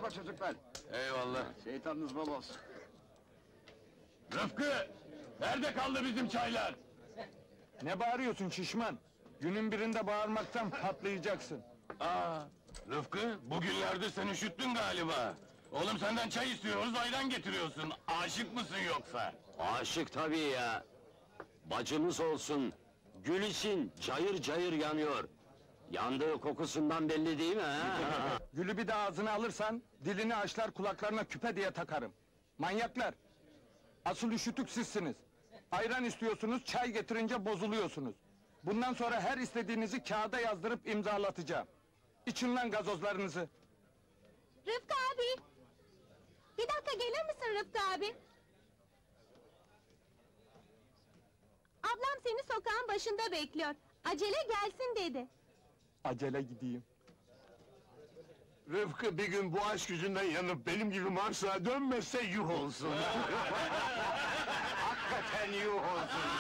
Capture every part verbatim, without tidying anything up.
Merhaba çocuklar. Eyvallah. Şeytanınız bol olsun. Rıfkı! Nerede kaldı bizim çaylar? Ne bağırıyorsun şişman? Günün birinde bağırmaktan patlayacaksın. Aa, Rıfkı, bugünlerde sen üşüttün galiba. Oğlum senden çay istiyoruz, ayran getiriyorsun. Aşık mısın yoksa? Aşık tabii ya! Bacımız olsun, gül için cayır cayır yanıyor. Yandığı kokusundan belli değil mi ha? Gülü bir de ağzına alırsan, dilini açlar kulaklarına küpe diye takarım. Manyaklar! Asıl üşütük sizsiniz. Ayran istiyorsunuz, çay getirince bozuluyorsunuz. Bundan sonra her istediğinizi kağıda yazdırıp imzalatacağım. İçin lan gazozlarınızı. Rıfkı abi! Bir dakika gelir misin Rıfkı abi? Ablam seni sokağın başında bekliyor. Acele gelsin dedi. Acele gideyim. Rıfkı bir gün bu aşk yüzünden yanıp benim gibi Mars'a dönmezse yuh olsun. Hakikaten yuh olsun.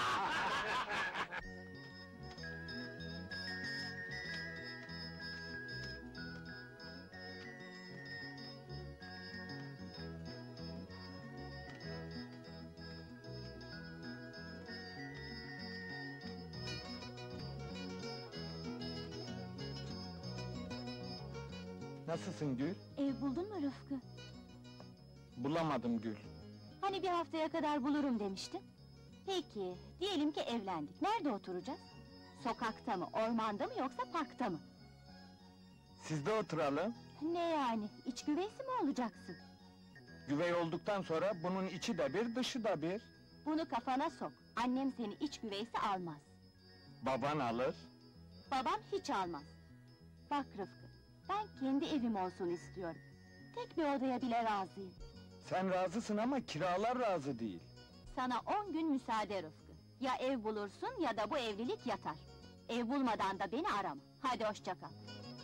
Nasılsın Gül? Ev buldun mu Rıfkı? Bulamadım Gül. Hani bir haftaya kadar bulurum demiştin? Peki, diyelim ki evlendik. Nerede oturacağız? Sokakta mı, ormanda mı yoksa parkta mı? Sizde oturalım. Ne yani, iç güveysi mi olacaksın? Güvey olduktan sonra bunun içi de bir, dışı da bir. Bunu kafana sok. Annem seni iç güveysi almaz. Baban alır. Babam hiç almaz. Bak Rıfkı, ben kendi evim olsun istiyorum. Tek bir odaya bile razıyım. Sen razısın ama kiralar razı değil. Sana on gün müsaade Rıfkı. Ya ev bulursun ya da bu evlilik yatar. Ev bulmadan da beni arama. Hadi hoşça kal.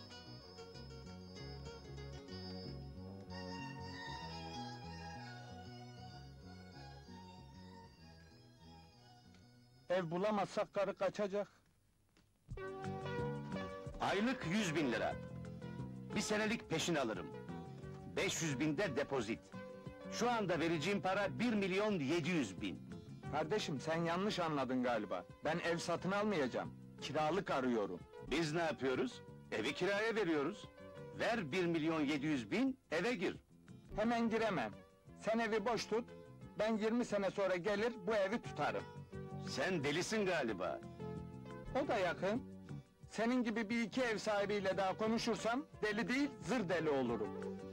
Ev bulamazsak karı kaçacak. Aylık yüz bin lira. Bir senelik peşin alırım. Beş yüz binde depozit. Şu anda vereceğim para bir milyon yedi yüz bin. Kardeşim sen yanlış anladın galiba. Ben ev satın almayacağım. Kiralık arıyorum. Biz ne yapıyoruz? Evi kiraya veriyoruz. Ver bir milyon yedi yüz bin, eve gir. Hemen giremem. Sen evi boş tut. Ben yirmi sene sonra gelir bu evi tutarım. Sen delisin galiba. O da yakın. Senin gibi bir iki ev sahibiyle daha konuşursam deli değil zır deli olurum.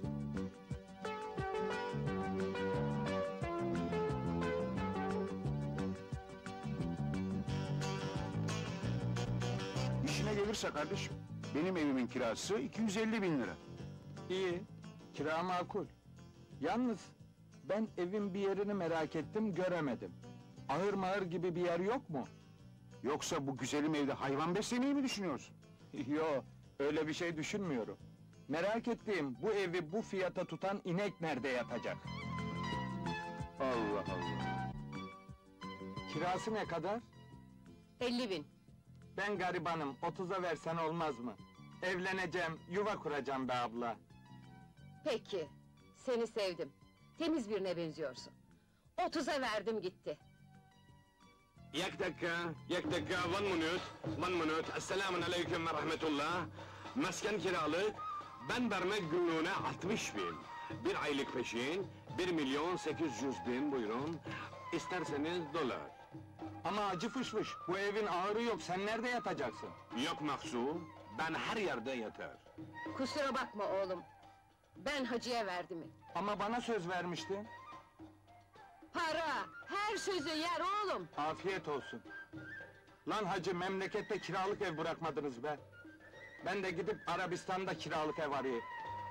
İşine gelirse kardeşim, benim evimin kirası iki yüz elli bin lira. İyi, kira makul. Yalnız ben evin bir yerini merak ettim, göremedim. Ahır mahır gibi bir yer yok mu? Yoksa bu güzelim evde hayvan beslemeyi mi düşünüyorsun? Yo, öyle bir şey düşünmüyorum. Merak ettiğim bu evi bu fiyata tutan inek nerede yatacak? Allah Allah! Kirası ne kadar? Elli bin. Ben garibanım, otuza versen olmaz mı? Evleneceğim, yuva kuracağım be abla. Peki, seni sevdim. Temiz birine benziyorsun. Otuza verdim gitti. Yak dakika, yak dakika, one minute, one minute. Esselamun aleyküm ve rahmetullah. Mesken kiralık, ben vermek günlüğüne altmış bin. Bir aylık peşin, bir milyon sekiz yüz bin buyurun. İsterseniz dolar. Ama acı fış fış, bu evin ağırı yok, sen nerede yatacaksın? Yok Maksu, ben her yerde yatar. Kusura bakma oğlum. Ben hacıya verdim. Ama bana söz vermiştin. Para, her sözü yer oğlum. Afiyet olsun. Lan hacı, memlekette kiralık ev bırakmadınız be. Ben de gidip Arabistan'da kiralık ev arayayım.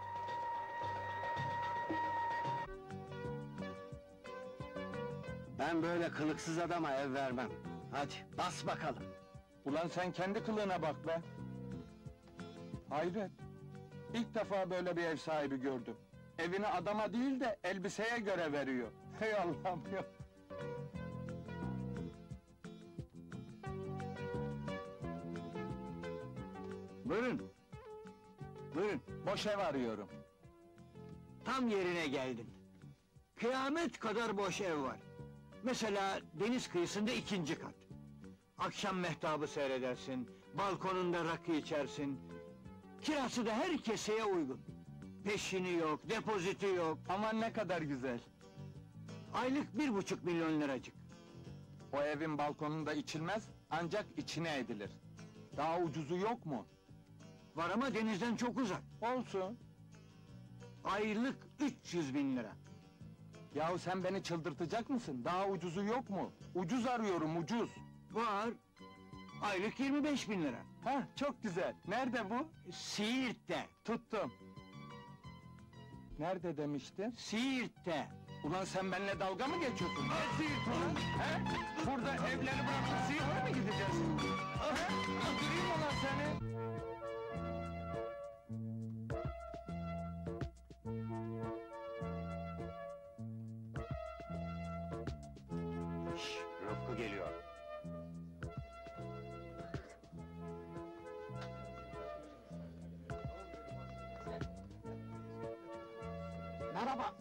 Ben böyle kılıksız adama ev vermem. Hadi, bas bakalım! Ulan sen kendi kılığına bak be! Hayret! İlk defa böyle bir ev sahibi gördüm. Evini adama değil de elbiseye göre veriyor. Hey Allah'ım ya! Buyurun! Buyurun! Boş ev arıyorum. Tam yerine geldin. Kıyamet kadar boş ev var. Mesela deniz kıyısında ikinci kat. Akşam mehtabı seyredersin, balkonunda rakı içersin. Kirası da her keseye uygun. Peşini yok, depoziti yok. Aman ne kadar güzel. Aylık bir buçuk milyon liracık. O evin balkonunda içilmez, ancak içine edilir. Daha ucuzu yok mu? Var ama denizden çok uzak. Olsun. Aylık üç yüz bin lira. Yahu sen beni çıldırtacak mısın? Daha ucuzu yok mu? Ucuz arıyorum, ucuz. Var. Aylık yirmi beş bin lira. Hah, çok güzel. Nerede bu? Siirt'te. Tuttum. Nerede demiştin? Siirt'te. Ulan sen benimle dalga mı geçiyorsun? Ne Siirt ulan? He? Burada evleri bırakıp Siirt'e mi gideceğiz? He? Öldüreyim ulan seni! Şşş, Rıfkı geliyor. Merhaba.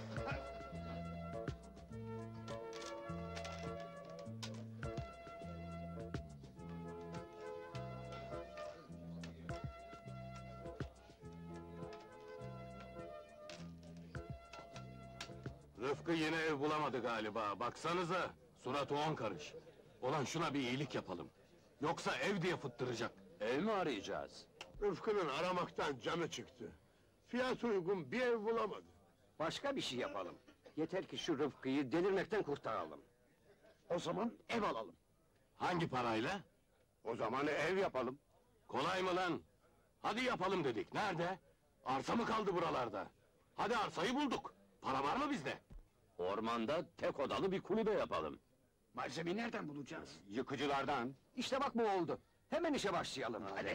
Rıfkı yine ev bulamadı galiba, baksanıza! Suratı on karış. Ulan şuna bir iyilik yapalım. Yoksa ev diye fıttıracak. Ev mi arayacağız? Rıfkı'nın aramaktan canı çıktı. Fiyat uygun bir ev bulamadı. Başka bir şey yapalım. Yeter ki şu Rıfkı'yı delirmekten kurtaralım. O zaman ev alalım. Hangi parayla? O zaman ev yapalım. Kolay mı lan? Hadi yapalım dedik, nerede? Arsa mı kaldı buralarda? Hadi arsayı bulduk. Para var mı bizde? Ormanda tek odalı bir kulübe yapalım. Malzemeyi nereden bulacağız? Yıkıcılardan. İşte bak bu oldu. Hemen işe başlayalım. Hadi.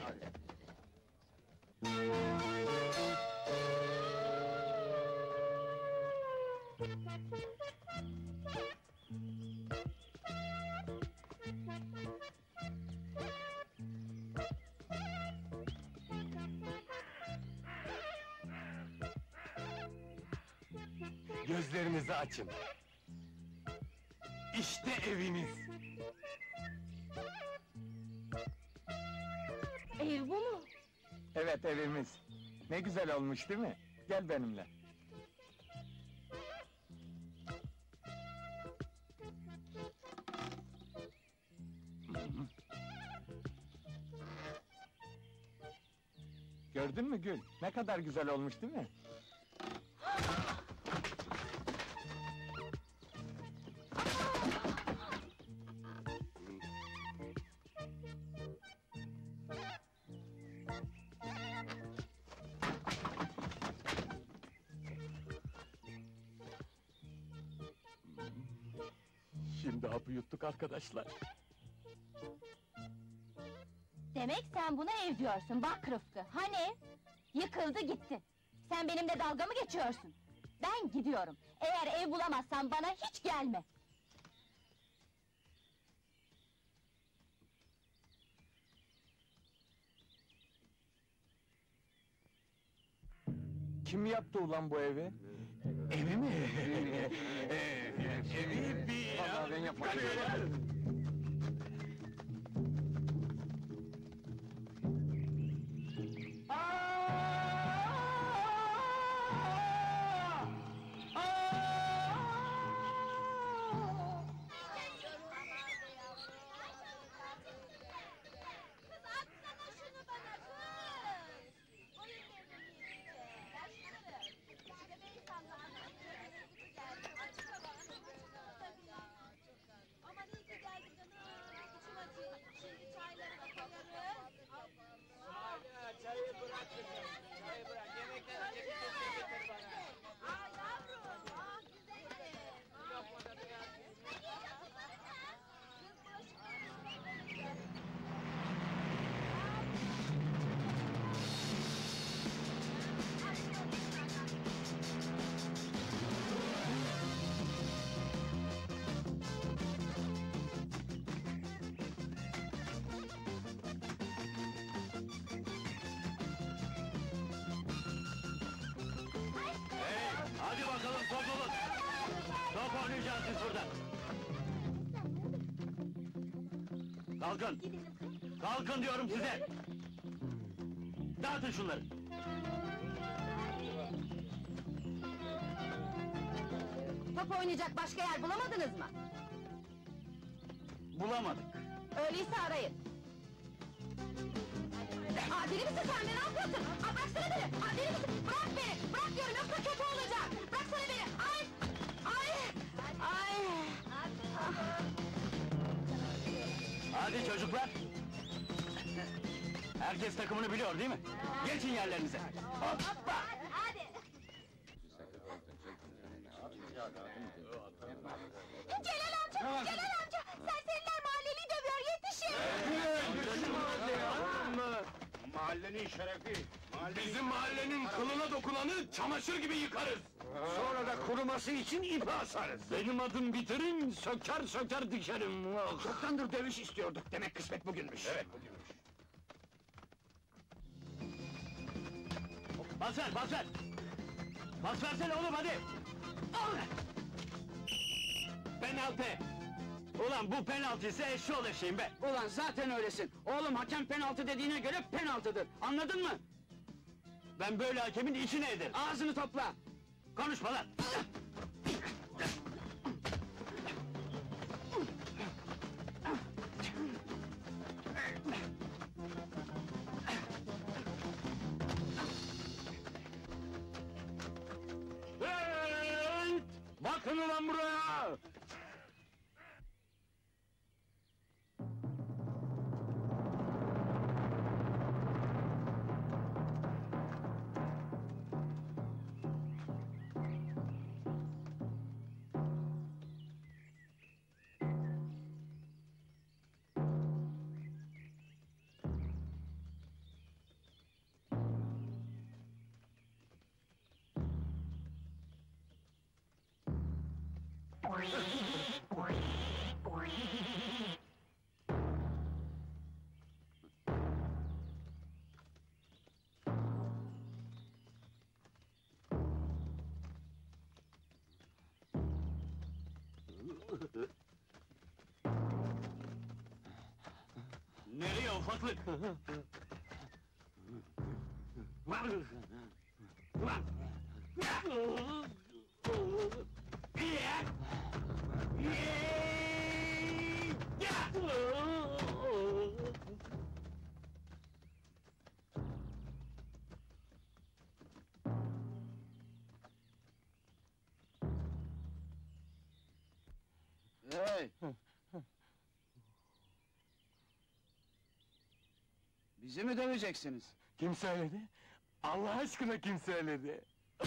Gözlerinizi açın. İşte eviniz. Ev bu mu? Evet, evimiz. Ne güzel olmuş değil mi? Gel benimle. Gördün mü Gül? Ne kadar güzel olmuş değil mi? Şimdi hapı yuttuk arkadaşlar. Demek sen buna ev diyorsun, bak Rıfkı, hani ev? Yıkıldı gitti. Sen benimle dalga mı geçiyorsun? Ben gidiyorum. Eğer ev bulamazsan bana hiç gelme. Kim yaptı ulan bu evi? Evi mi? Evi bir... Vallahi ben yaparım. duracaksınız siz burada? Kalkın! Kalkın diyorum size! Dağıtın şunları! Top oynayacak başka yer bulamadınız mı? Bulamadık. Öyleyse arayın. Aa, deli misin sen be, ne yapıyorsun? Aa, bıraksana beni! Aa, deli misin? Bırak beni! Bırak diyorum, yoksa kötü olacak! Bıraksana beni! Ay! Ay! Ay! Hadi çocuklar! Herkes takımını biliyor değil mi? Geçin yerlerinize! Hoppa! Hadi! Celal amca! Celal amca! Serseriler mahalleli dövüyor, yetişin! Mahallenin şerefi. Bizim mahallenin kılına dokunanı çamaşır gibi yıkarız. Sonra da kuruması için ipi asarız. Benim adım bitirin, söker söker dikerim! Çoktandır dövüş istiyorduk, demek kısmet bugünmüş. Evet. Bas ver, bas ver! Bas versene oğlum hadi! Al! Penaltı! Ulan bu penaltıysa eşşoğlu eşeğim be! Ulan zaten öylesin. Oğlum hakem penaltı dediğine göre penaltıdır. Anladın mı? Ben böyle hakemin içine ederim! Ağzını topla. Konuşma lan! Hey! Bakın ulan buraya! Nereye ufaklık? Hey! Bizi mi döveceksiniz? Kim söyledi? Allah aşkına kim söyledi?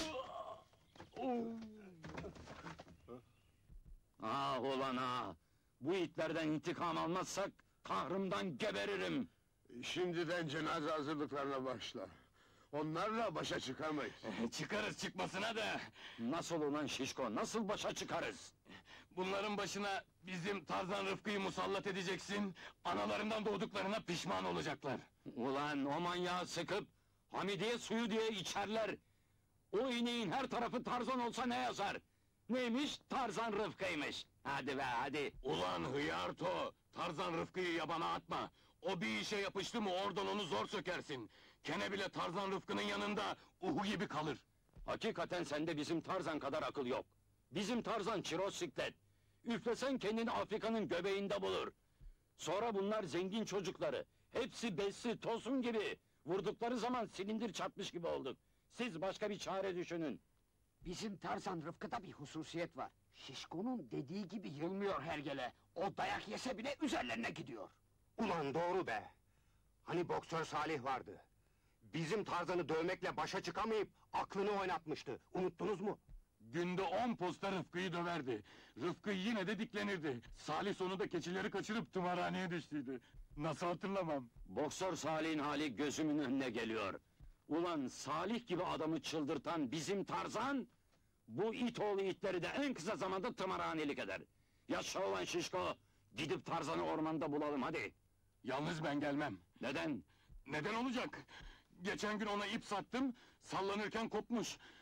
Ah ulan ah! Bu itlerden intikam almazsak, kahrımdan geberirim! Şimdiden cenaze hazırlıklarına başla. Onlarla başa çıkamayız. Çıkarız çıkmasına da! Nasıl ulan şişko, nasıl başa çıkarız? Bunların başına bizim Tarzan Rıfkı'yı musallat edeceksin, analarından doğduklarına pişman olacaklar. Ulan o manyağı sıkıp, Hamidiye suyu diye içerler! O ineğin her tarafı Tarzan olsa ne yazar? Neymiş? Tarzan Rıfkı'ymış! Hadi be hadi! Ulan hıyarto! Tarzan Rıfkı'yı yabana atma! O bir işe yapıştı mı oradan onu zor sökersin! Kene bile Tarzan Rıfkı'nın yanında uhu gibi kalır! Hakikaten sende bizim Tarzan kadar akıl yok! Bizim Tarzan çirosiklet! Üflesen kendini Afrika'nın göbeğinde bulur! Sonra bunlar zengin çocukları! Hepsi besli, tosun gibi! Vurdukları zaman silindir çarpmış gibi olduk! Siz başka bir çare düşünün! Bizim Tarzan Rıfkı'da bir hususiyet var. Şişko'nun dediği gibi yılmıyor hergele. O dayak yese bile üzerlerine gidiyor. Ulan doğru be! Hani boksör Salih vardı. Bizim Tarzan'ı dövmekle başa çıkamayıp aklını oynatmıştı. Unuttunuz mu? Günde on posta Rıfkı'yı döverdi. Rıfkı yine de diklenirdi. Salih sonunda keçileri kaçırıp tımarhaneye düştüydü. Nasıl hatırlamam? Boksör Salih'in hali gözümün önüne geliyor! Ulan Salih gibi adamı çıldırtan bizim Tarzan... ...bu it oğlu itleri de en kısa zamanda tımarhanelik eder! Yaşa ulan şişko! Gidip Tarzan'ı ormanda bulalım hadi! Yalnız ben gelmem. Neden? Neden olacak? Geçen gün ona ip sattım, sallanırken kopmuş.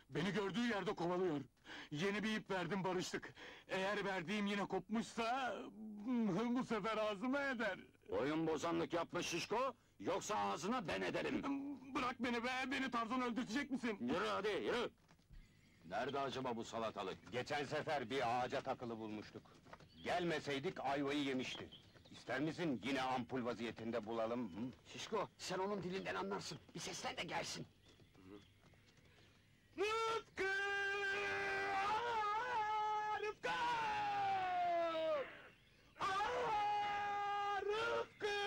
Beni gördüğü yerde kovalıyor. Yeni bir ip verdim, barıştık. Eğer verdiğim yine kopmuşsa... bu sefer ağzıma eder. Oyun bozanlık yapma şişko, yoksa ağzına ben ederim. Bırak beni be, beni Tarzan öldürtecek misin? Yürü hadi, yürü! Nerede acaba bu salatalık? Geçen sefer bir ağaca takılı bulmuştuk. Gelmeseydik ayvayı yemişti. İster misin yine ampul vaziyetinde bulalım? Hı? Şişko, sen onun dilinden anlarsın. Bir seslen de gelsin. Rıfkı! Aa, Rıfkı! Aa, Rıfkı!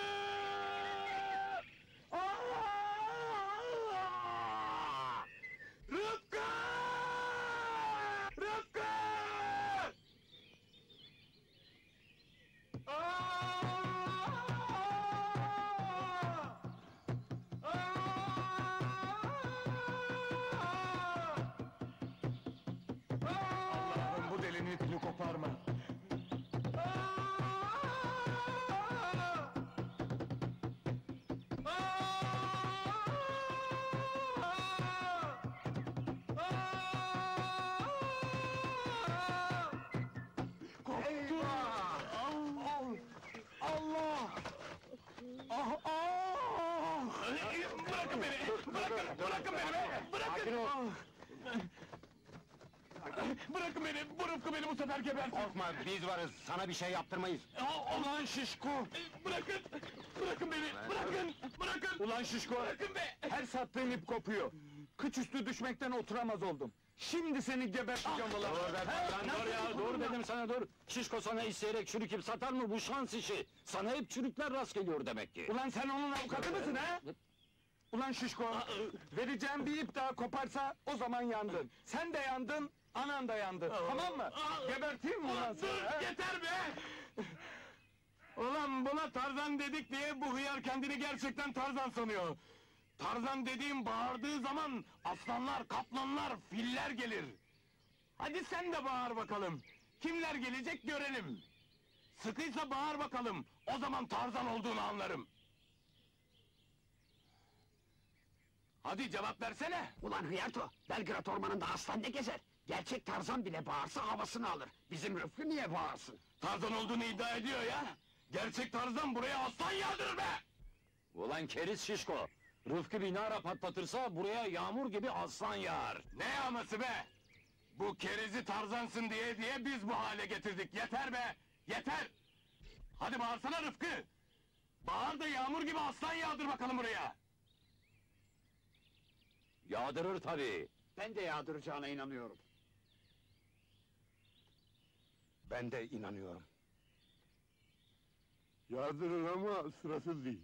Aa! Rıfkı! Rıfkı! Allah'ım bu delinin ipini koparma. Koptu! Allah! Ah, ah! Bırakın beni! Bırakın! Bırakın beni be! Bırakın! Bırakın beni! Bu Rıfkı beni bu sefer gebertin! Korkma, biz varız, sana bir şey yaptırmayız. Ya, ulan şişko! Bırakın! Bırakın beni! Bırakın! Bırakın! Ulan şişko! Bırakın be! Her sattığın ip kopuyor. Kıç üstü düşmekten oturamaz oldum. Şimdi seni geberteceğim ulan! Dur be, lan dur ya, dur dedim sana dur! Şişko sana isteyerek çürük ip satar mı, bu şans işi! Sana hep çürükler rast geliyor demek ki! Ulan sen onun avukatı mısın ha? Ulan şişko! Vereceğim bir ip daha koparsa o zaman yandın. Sen de yandın, anan da yandı. Tamam mı? Geberteyim mi ulan seni? ha? Yeter be! Ulan buna Tarzan dedik diye bu hıyar kendini gerçekten Tarzan sanıyor. Tarzan dediğim bağırdığı zaman aslanlar, kaplanlar, filler gelir. Hadi sen de bağır bakalım. Kimler gelecek görelim. Sıkıysa bağır bakalım. O zaman Tarzan olduğunu anlarım. Hadi cevap versene. Ulan Hıyarto, Belgrad ormanında aslan ne gezer? Gerçek Tarzan bile bağırsa havasını alır. Bizim Rıfkı niye bağırsın? Tarzan olduğunu iddia ediyor ya. Gerçek Tarzan buraya aslan yağdırır be! Ulan keriz şişko! Rıfkı bir nara patlatırsa buraya yağmur gibi aslan yağar! Ne yağması be? Bu kerizi Tarzansın diye diye biz bu hale getirdik. Yeter be! Yeter! Hadi bağırsana Rıfkı! Bağır da yağmur gibi aslan yağdır bakalım buraya! Yağdırır tabii! Ben de yağdıracağına inanıyorum. Ben de inanıyorum. Yağdırır ama sırası değil.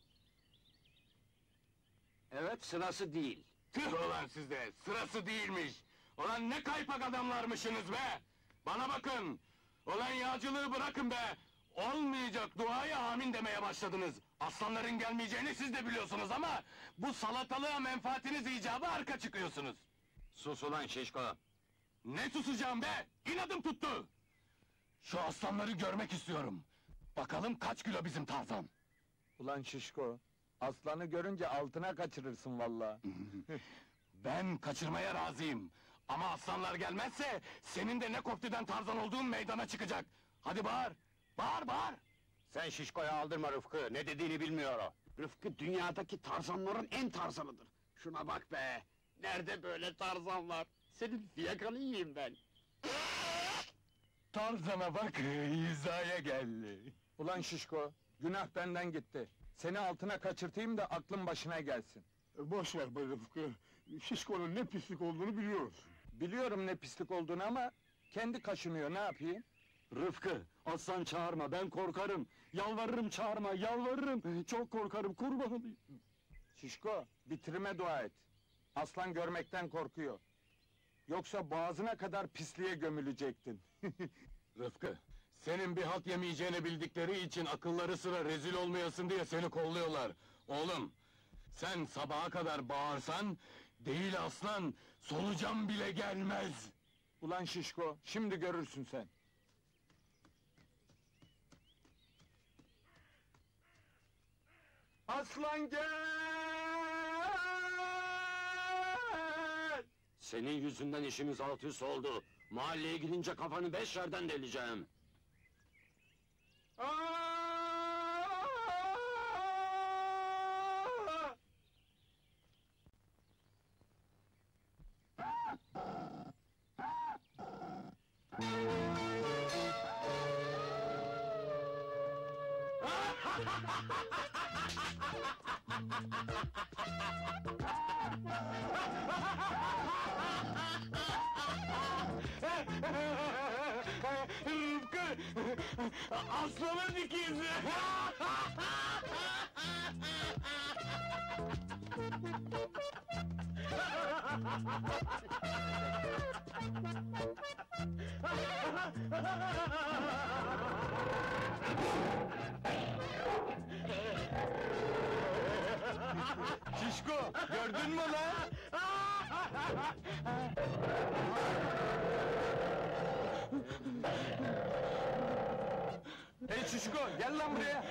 Evet, sırası değil. Tüh ulan sizde! Sırası değilmiş! Ulan ne kaypak adamlarmışsınız be! Bana bakın! Ulan yağcılığı bırakın be! Olmayacak duaya amin demeye başladınız! Aslanların gelmeyeceğini siz de biliyorsunuz ama... ...bu salatalığa menfaatiniz icabı arka çıkıyorsunuz! Sus ulan şişko! Ne susacağım be? İnadım tuttu! Şu aslanları görmek istiyorum! Bakalım kaç kilo bizim Tarzan? Ulan şişko, aslanı görünce altına kaçırırsın vallahi. Ben kaçırmaya razıyım! Ama aslanlar gelmezse... ...senin de ne koftiden Tarzan olduğun meydana çıkacak! Hadi bağır! Bağır bağır! Sen şişkoya aldırma Rıfkı, ne dediğini bilmiyor o. Rıfkı dünyadaki Tarzanların en Tarzanıdır. Şuna bak be! Nerede böyle Tarzan var? Senin fiyakanı yiyeyim ben! Tarzan'a bak, hizaya geldi! Ulan şişko, günah benden gitti. Seni altına kaçırtayım da aklın başına gelsin. E, Boş ver be Rıfkı. Şişkonun ne pislik olduğunu biliyoruz. Biliyorum ne pislik olduğunu ama... ...kendi kaşınıyor, ne yapayım? Rıfkı, aslan çağırma, ben korkarım! Yalvarırım çağırma, yalvarırım! Çok korkarım, kurban olayım! Şişko, bitirime dua et. Aslan görmekten korkuyor. Yoksa boğazına kadar pisliğe gömülecektin. Rıfkı, senin bir halt yemeyeceğini bildikleri için akılları sıra rezil olmayasın diye seni kolluyorlar. Oğlum, sen sabaha kadar bağırsan, değil aslan, solucan bile gelmez! Ulan şişko, şimdi görürsün sen. Aslan gel! Senin yüzünden işimiz alt üst oldu. Mahalleye gidince kafanı beş yerden deleceğim. Rıfkı! Aslanın ikizi! Şişko, gördün mü lan? Hey Şişko, gel lan buraya!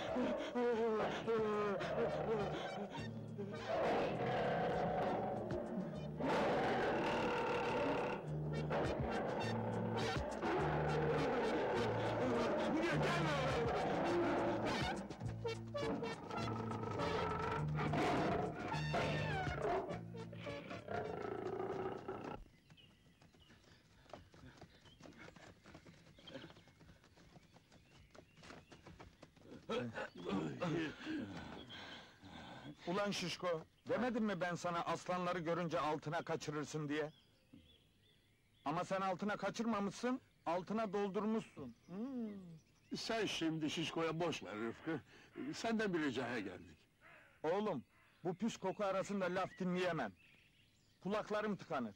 Ulan Şişko, demedim mi ben sana aslanları görünce altına kaçırırsın diye? Ama sen altına kaçırmamışsın, altına doldurmuşsun. Hmm. Sen şimdi Şişko'ya boş ver Rıfkı. Senden bir ricaya geldik. Oğlum, bu pis koku arasında laf dinleyemem. Kulaklarım tıkanır.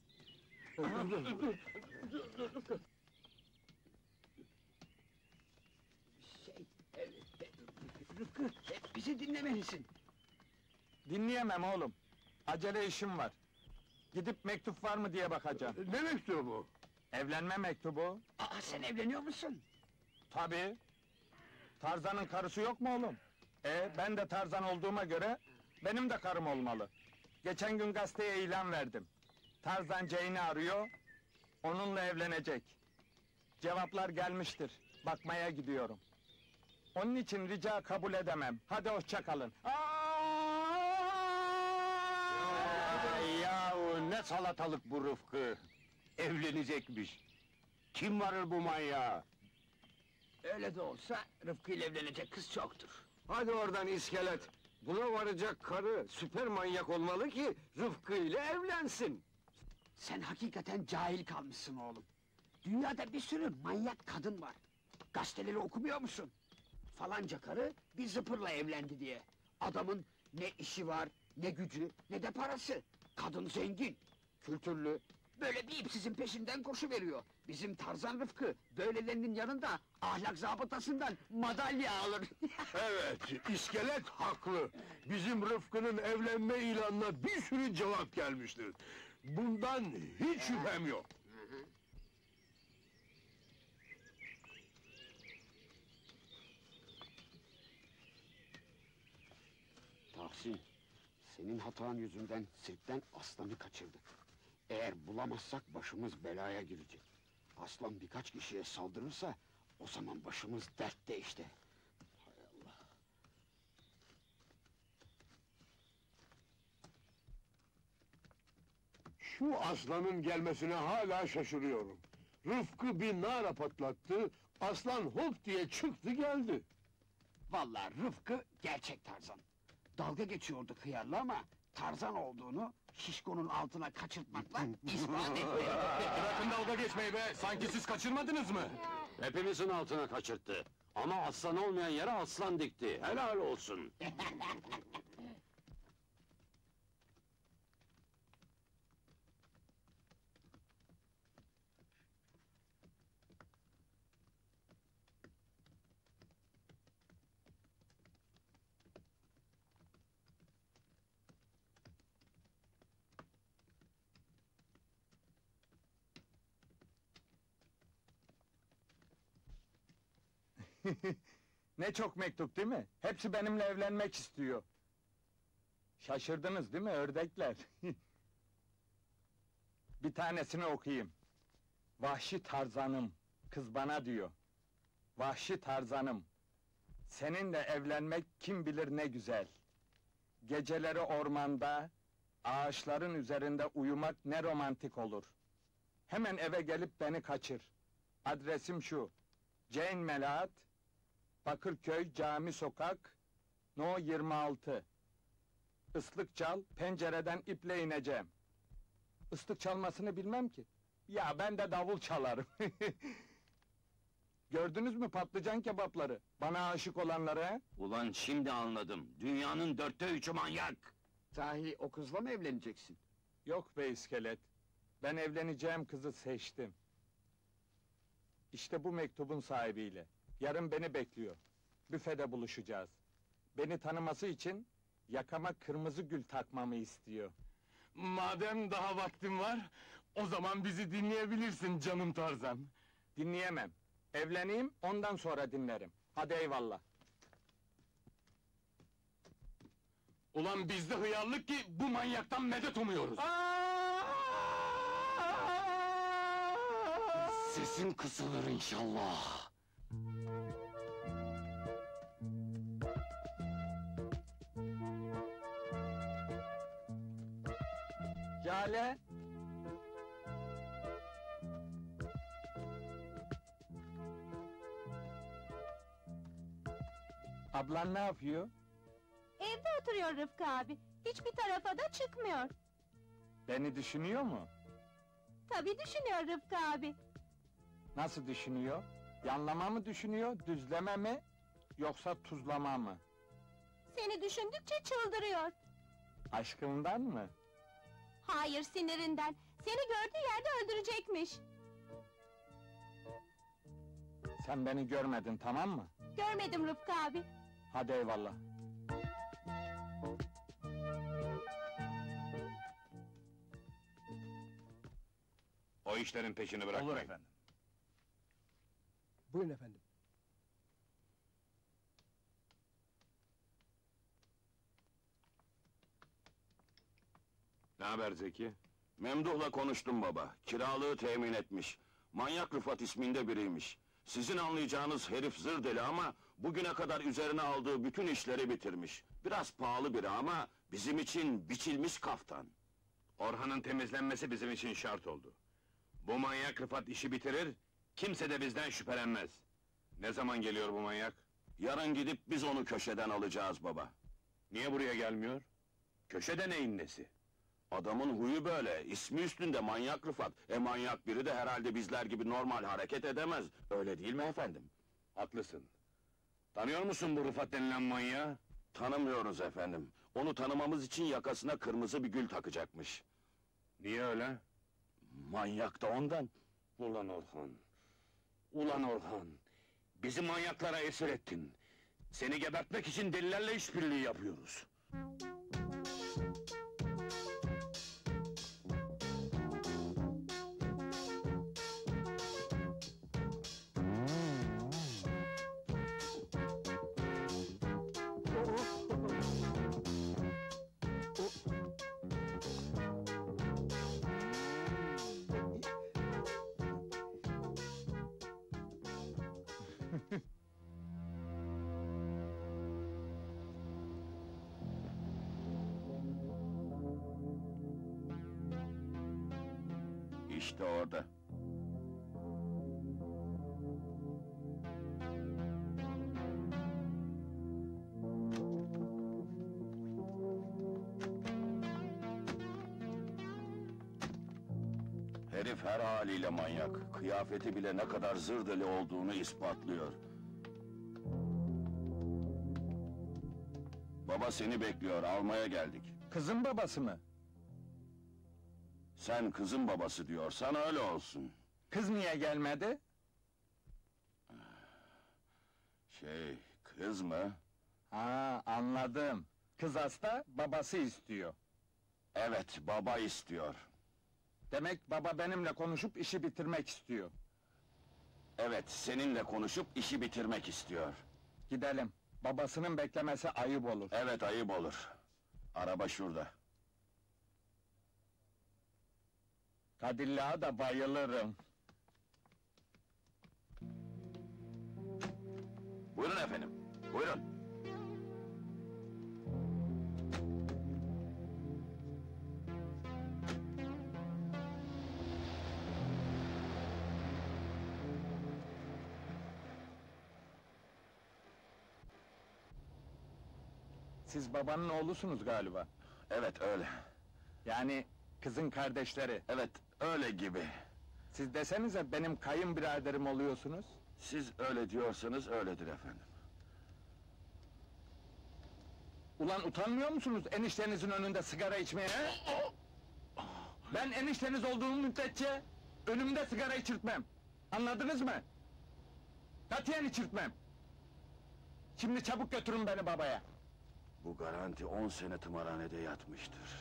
Şey, e, e, Rıfkı, e, bizi dinlemelisin. Dinleyemem oğlum. Acele işim var. Gidip mektup var mı diye bakacağım. Ne mektubu bu? Evlenme mektubu. Aa, sen evleniyor musun? Tabii. Tarzan'ın karısı yok mu oğlum? E ben de Tarzan olduğuma göre benim de karım olmalı. Geçen gün gazeteye ilan verdim. Tarzan Jane'i arıyor, onunla evlenecek. Cevaplar gelmiştir, bakmaya gidiyorum. Onun için rica kabul edemem. Hadi hoşça kalın. Yahu ne salatalık bu Rıfkı! Evlenecekmiş! Kim varır bu manyağa? Öyle de olsa Rıfkı ile evlenecek kız çoktur. Hadi oradan iskelet! Buna varacak karı süper manyak olmalı ki Rıfkı ile evlensin! Sen hakikaten cahil kalmışsın oğlum. Dünyada bir sürü manyak kadın var. Gazeteleri okumuyor musun? Falanca karı bir zıpırla evlendi diye. Adamın ne işi var, ne gücü, ne de parası. Kadın zengin, kültürlü. Böyle bir ipsizin peşinden koşuveriyor. Bizim Tarzan Rıfkı, böylelerinin yanında ahlak zabıtasından madalya alır. Evet, iskelet haklı. Bizim Rıfkı'nın evlenme ilanına bir sürü cevap gelmiştir. Bundan hiç şüphem yok. Tahsin, senin hatan yüzünden sirkten aslanı kaçırdık. Eğer bulamazsak başımız belaya girecek. Aslan birkaç kişiye saldırırsa, o zaman başımız dertte işte. Hay Allah! Şu aslanın gelmesine hala şaşırıyorum. Rıfkı bir nara patlattı, aslan hop diye çıktı geldi. Vallahi Rıfkı gerçek Tarzan. Dalga geçiyordu hıyarlı ama Tarzan olduğunu Şişko'nun altına kaçırtmakla ispat etti. Bırakın dalga geçmeyi be, sanki siz kaçırmadınız mı? Hepimizin altına kaçırttı. Ama aslan olmayan yere aslan dikti. Helal olsun. Ne çok mektup değil mi? Hepsi benimle evlenmek istiyor. Şaşırdınız değil mi ördekler? Bir tanesini okuyayım. Vahşi Tarzanım, kız bana diyor. Vahşi Tarzanım, seninle evlenmek kim bilir ne güzel. Geceleri ormanda, ağaçların üzerinde uyumak ne romantik olur. Hemen eve gelip beni kaçır. Adresim şu, Jane Melahat, Bakırköy Cami Sokak, No yirmi altı. Islık çal, pencereden iple ineceğim. Islık çalmasını bilmem ki. Ya ben de davul çalarım. Gördünüz mü patlıcan kebapları? Bana aşık olanları he? Ulan şimdi anladım. Dünyanın dörtte üçü manyak. Sahi o kızla mı evleneceksin? Yok be iskelet. Ben evleneceğim kızı seçtim. İşte bu mektubun sahibiyle. Yarın beni bekliyor. Büfede buluşacağız. Beni tanıması için yakama kırmızı gül takmamı istiyor. Madem daha vaktin var, o zaman bizi dinleyebilirsin canım Tarzan. Dinleyemem. Evleneyim, ondan sonra dinlerim. Hadi eyvallah. Ulan bizde hıyarlık ki bu manyaktan medet umuyoruz. Sesin kısılır inşallah. Jale! Ablan ne yapıyor? Evde oturuyor Rıfkı abi. Hiçbir tarafa da çıkmıyor. Beni düşünüyor mu? Tabii düşünüyor Rıfkı abi. Nasıl düşünüyor? Yanlama mı düşünüyor, düzleme mi? Yoksa tuzlama mı? Seni düşündükçe çıldırıyor. Aşkından mı? Hayır, sinirinden. Seni gördüğü yerde öldürecekmiş. Sen beni görmedin, tamam mı? Görmedim Rıfkı abi. Hadi eyvallah. O işlerin peşini bırakmayın. Olur efendim. Buyurun efendim. Ne haber Zeki? Memduh'la konuştum baba. Kiralığı temin etmiş. Manyak Rıfat isminde biriymiş. Sizin anlayacağınız herif zır deli ama bugüne kadar üzerine aldığı bütün işleri bitirmiş. Biraz pahalı biri ama bizim için biçilmiş kaftan. Orhan'ın temizlenmesi bizim için şart oldu. Bu manyak Rıfat işi bitirir, kimse de bizden şüphelenmez. Ne zaman geliyor bu manyak? Yarın gidip biz onu köşeden alacağız baba. Niye buraya gelmiyor? Köşede neyin nesi? Adamın huyu böyle, ismi üstünde manyak Rıfat. E manyak biri de herhalde bizler gibi normal hareket edemez. Öyle değil mi efendim? Haklısın. Tanıyor musun bu Rıfat denilen manyağı? Tanımıyoruz efendim. Onu tanımamız için yakasına kırmızı bir gül takacakmış. Niye öyle? Manyak da ondan. Ulan Orhan! Ulan Orhan! Bizi manyaklara esir ettin. Seni gebertmek için delilerle işbirliği yapıyoruz. İşte orada. Herif her haliyle manyak. Kıyafeti bile ne kadar zır deli olduğunu ispatlıyor. Baba seni bekliyor, almaya geldik. Kızın babası mı? Sen kızın babası diyorsan öyle olsun. Kız niye gelmedi? Şey, kız mı? Ha, anladım. Kız hasta, babası istiyor. Evet, baba istiyor. Demek baba benimle konuşup işi bitirmek istiyor. Evet, seninle konuşup işi bitirmek istiyor. Gidelim. Babasının beklemesi ayıp olur. Evet, ayıp olur. Araba şurada. Kadilla'ya da bayılırım. Buyurun efendim, buyurun. Siz babanın oğlusunuz galiba. Evet, öyle. Yani kızın kardeşleri. Evet, öyle gibi. Siz desenize benim kayınbiraderim oluyorsunuz. Siz öyle diyorsanız öyledir efendim. Ulan utanmıyor musunuz eniştenizin önünde sigara içmeye? he? Ben enişteniz olduğum müddetçe önümde sigara içirtmem. Anladınız mı? Katiyen içirtmem. Şimdi çabuk götürün beni babaya. Bu garanti on sene tımarhanede yatmıştır.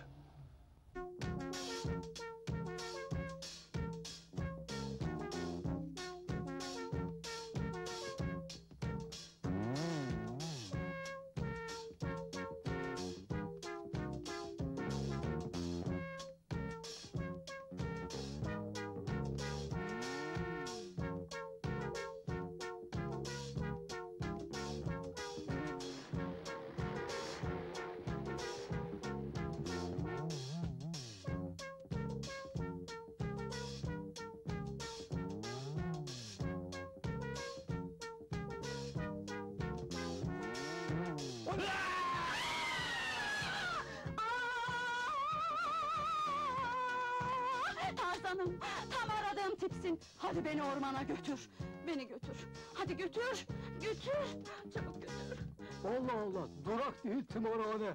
Tarzanım, tam aradığım tipsin. Hadi beni ormana götür. Beni götür. Hadi götür, götür. Çabuk götür. Allah Allah, durak değil tımarhane.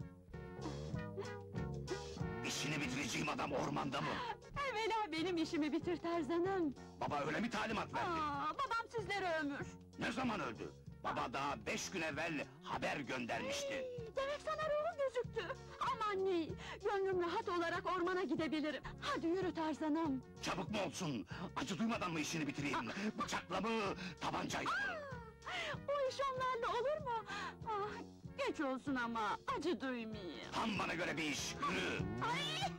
İşini bitireceğim adam ormanda mı? Evvela benim işimi bitir Tarzanım. Baba öyle mi talimat verdi? Aa, babam sizlere ömür. Ne zaman öldü? Baba daha beş gün evvel haber göndermişti. Demek sana ruhu gözüktü. Aman ne, gönlüm rahat olarak ormana gidebilirim. Hadi yürü Tarzanım. Çabuk mu olsun? Acı duymadan mı işini bitireyim? Bıçakla mı, tabancayla mı? O iş onlarla olur mu? Ah, geç olsun ama acı duymayayım. Tam bana göre bir iş, yürü! Ay!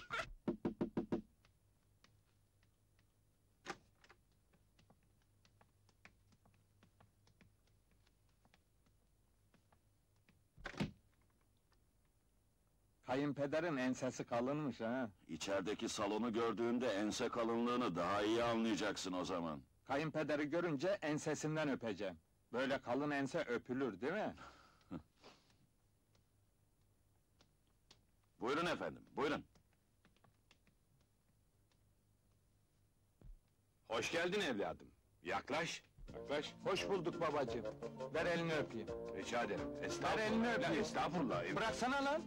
Kayınpederin ensesi kalınmış ha. İçerideki salonu gördüğünde ense kalınlığını daha iyi anlayacaksın o zaman. Kayınpederi görünce ensesinden öpeceğim. Böyle kalın ense öpülür değil mi? Buyurun efendim, buyurun. Hoş geldin evladım. Yaklaş, yaklaş. Hoş bulduk babacığım. Ver elini öpeyim. Rica ederim. Ver elini öpeyim. Estağfurullah. Bıraksana lan!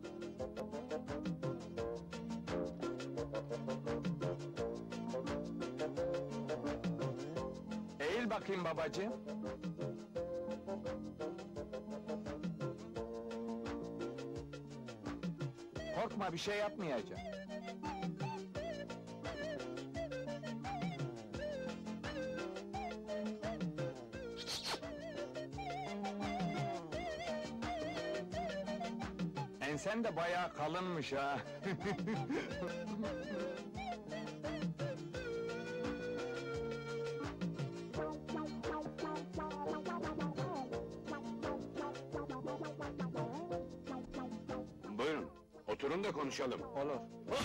Eğil bakayım babacığım. Korkma, bir şey yapmayacağım. Ensen de bayağı kalınmış ha. Buyurun, oturun da konuşalım. Olur.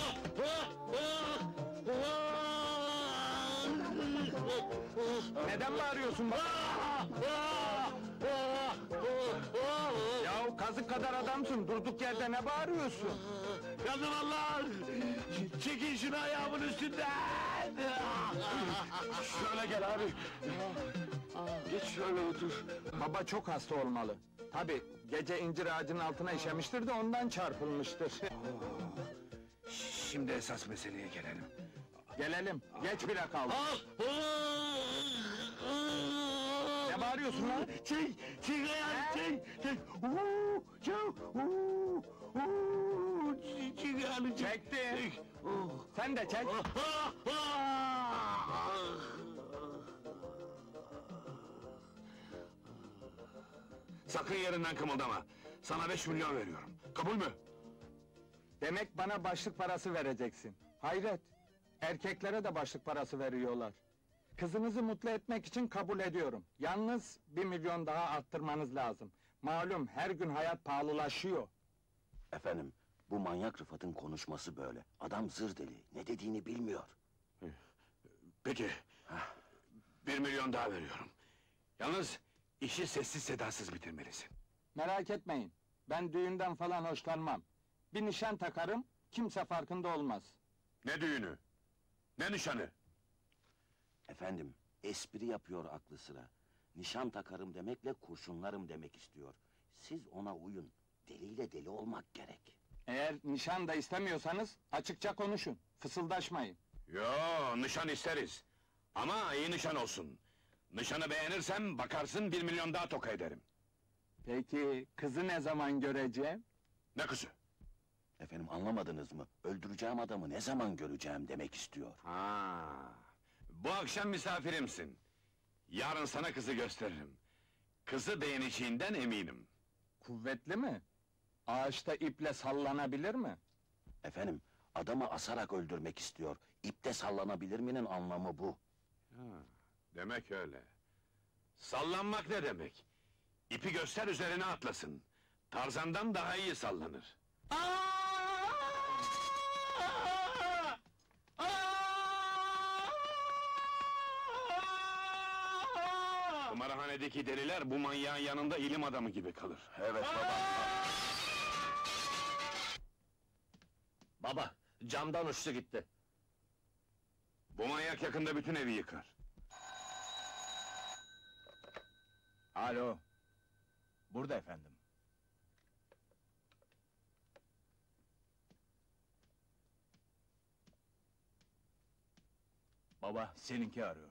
Neden bağırıyorsun bak? Yahu kazık kadar adamsın, durduk yerde ne bağırıyorsun? Yandım Allah! Çekin şunu ayağımın üstünden! Şöyle gel abi. Geç şöyle otur. Baba çok hasta olmalı. Tabi gece incir ağacının altına işemiştir de ondan çarpılmıştır. Şimdi esas meseleye gelelim. Gelelim, geç bile kaldı. Ne bağırıyorsun lan? Çek, çek ayağını, çek, çek! Uuu, çek, uuu, uuu, çek ayağını, çek! Çektim. Oh. Sen de çek. Sakın yerinden kımıldama. Sana beş milyon veriyorum. Kabul mü? Demek bana başlık parası vereceksin. Hayret. Erkeklere de başlık parası veriyorlar. Kızınızı mutlu etmek için kabul ediyorum. Yalnız bir milyon daha arttırmanız lazım. Malum her gün hayat pahalılaşıyor. Efendim, bu manyak Rıfat'ın konuşması böyle. Adam zır deli, ne dediğini bilmiyor. Peki, bir milyon daha veriyorum. Yalnız işi sessiz sedasız bitirmelisin. Merak etmeyin. Ben düğünden falan hoşlanmam. Bir nişan takarım, kimse farkında olmaz. Ne düğünü? Ne nişanı? Efendim, espri yapıyor aklı sıra. Nişan takarım demekle kurşunlarım demek istiyor. Siz ona uyun. Deliyle deli olmak gerek. Eğer nişan da istemiyorsanız açıkça konuşun. Fısıldaşmayın. Yo, nişan isteriz. Ama iyi nişan olsun. Nişanı beğenirsem bakarsın bir milyon daha toka ederim. Peki kızı ne zaman göreceğim? Ne kızı? Efendim anlamadınız mı? Öldüreceğim adamı ne zaman göreceğim demek istiyor. Ha, bu akşam misafirimsin. Yarın sana kızı gösteririm. Kızı beğeneceğinden eminim. Kuvvetli mi? Ağaçta iple sallanabilir mi? Efendim, adamı asarak öldürmek istiyor. İpte sallanabilir mi'nin anlamı bu. Ha, demek öyle. Sallanmak ne demek? İpi göster üzerine atlasın. Tarzan'dan daha iyi sallanır. Kumarhanedeki deliler bu manyağın yanında ilim adamı gibi kalır. Evet baba. Baba, camdan uçtu gitti. Bu manyak yakında bütün evi yıkar. Alo. Burada efendim. Baba, seninki arıyor.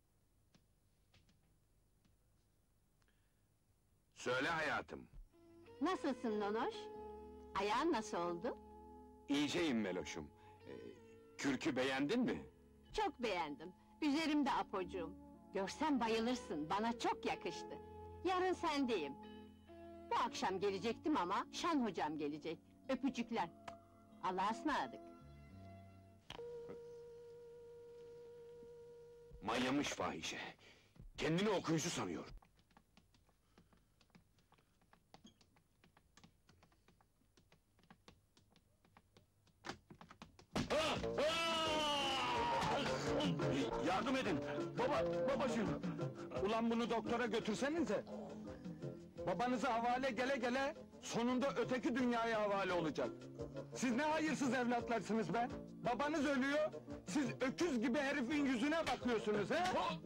Söyle hayatım. Nasılsın Nonoş? Ayağın nasıl oldu? İyiceyim Meloş'um. Ee, kürkü beğendin mi? Çok beğendim. Üzerimde apocuğum. Görsen bayılırsın, bana çok yakıştı. Yarın sendeyim. Bu akşam gelecektim ama Şan hocam gelecek. Öpücükler. Allah'a ısmarladık. Manyamış fahişe. Kendini okuyucu sanıyor. Yardım edin! Baba, babacığım! Ulan bunu doktora götürsenize! Babanızı havale gele gele, sonunda öteki dünyaya havale olacak. Siz ne hayırsız evlatlarsınız be! Babanız ölüyor, siz öküz gibi herifin yüzüne bakıyorsunuz he?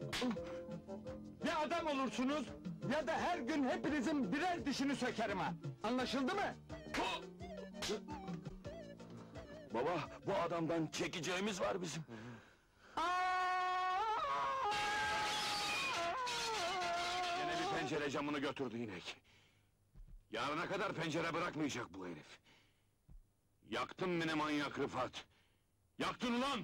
Ya adam olursunuz, ya da her gün hepinizin birer dişini sökerim ha! Anlaşıldı mı? Baba, bu adamdan çekeceğimiz var bizim. Yine bir pencere camını götürdü inek. Yarına kadar pencere bırakmayacak bu herif. Yaktın beni manyak Rıfat! Yaktın ulan!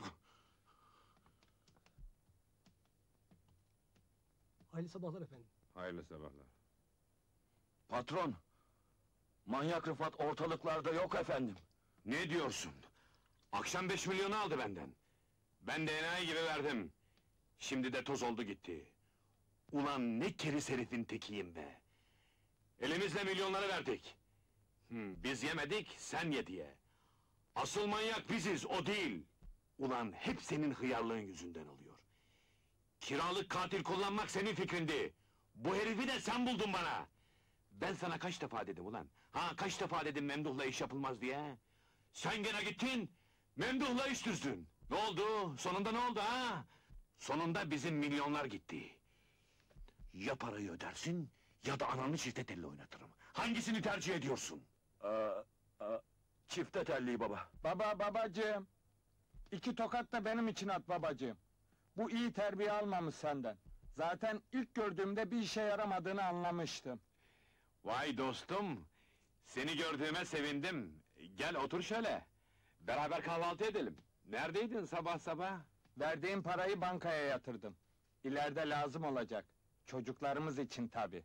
Hayırlı sabahlar efendim. Hayırlı sabahlar. Patron, manyak Rıfat ortalıklarda yok efendim. Ne diyorsun? Akşam beş milyonu aldı benden. Ben de enayi gibi verdim. Şimdi de toz oldu gitti. Ulan ne keriz herifin tekiyim be! Elimizle milyonları verdik. Hmm, biz yemedik, sen ye diye. Asıl manyak biziz, o değil! Ulan hep senin hıyarlığın yüzünden oluyor. Kiralık katil kullanmak senin fikrindi. Bu herifi de sen buldun bana! Ben sana kaç defa dedim ulan? Ha, kaç defa dedim Memduh'la iş yapılmaz diye? Sen gene gittin, Memduh'la iş düzdün! Ne oldu? Sonunda ne oldu ha? Sonunda bizim milyonlar gitti. Ya parayı ödersin, ya da ananı çifte telli oynatırım. Hangisini tercih ediyorsun? Aa, aa, çifte telli baba. Baba, babacığım! İki tokat da benim için at babacığım. Bu iyi terbiye almamış senden. Zaten ilk gördüğümde bir işe yaramadığını anlamıştım. Vay dostum! Seni gördüğüme sevindim. Gel otur şöyle. Beraber kahvaltı edelim. Neredeydin sabah sabah? Verdiğim parayı bankaya yatırdım. İleride lazım olacak. Çocuklarımız için tabi.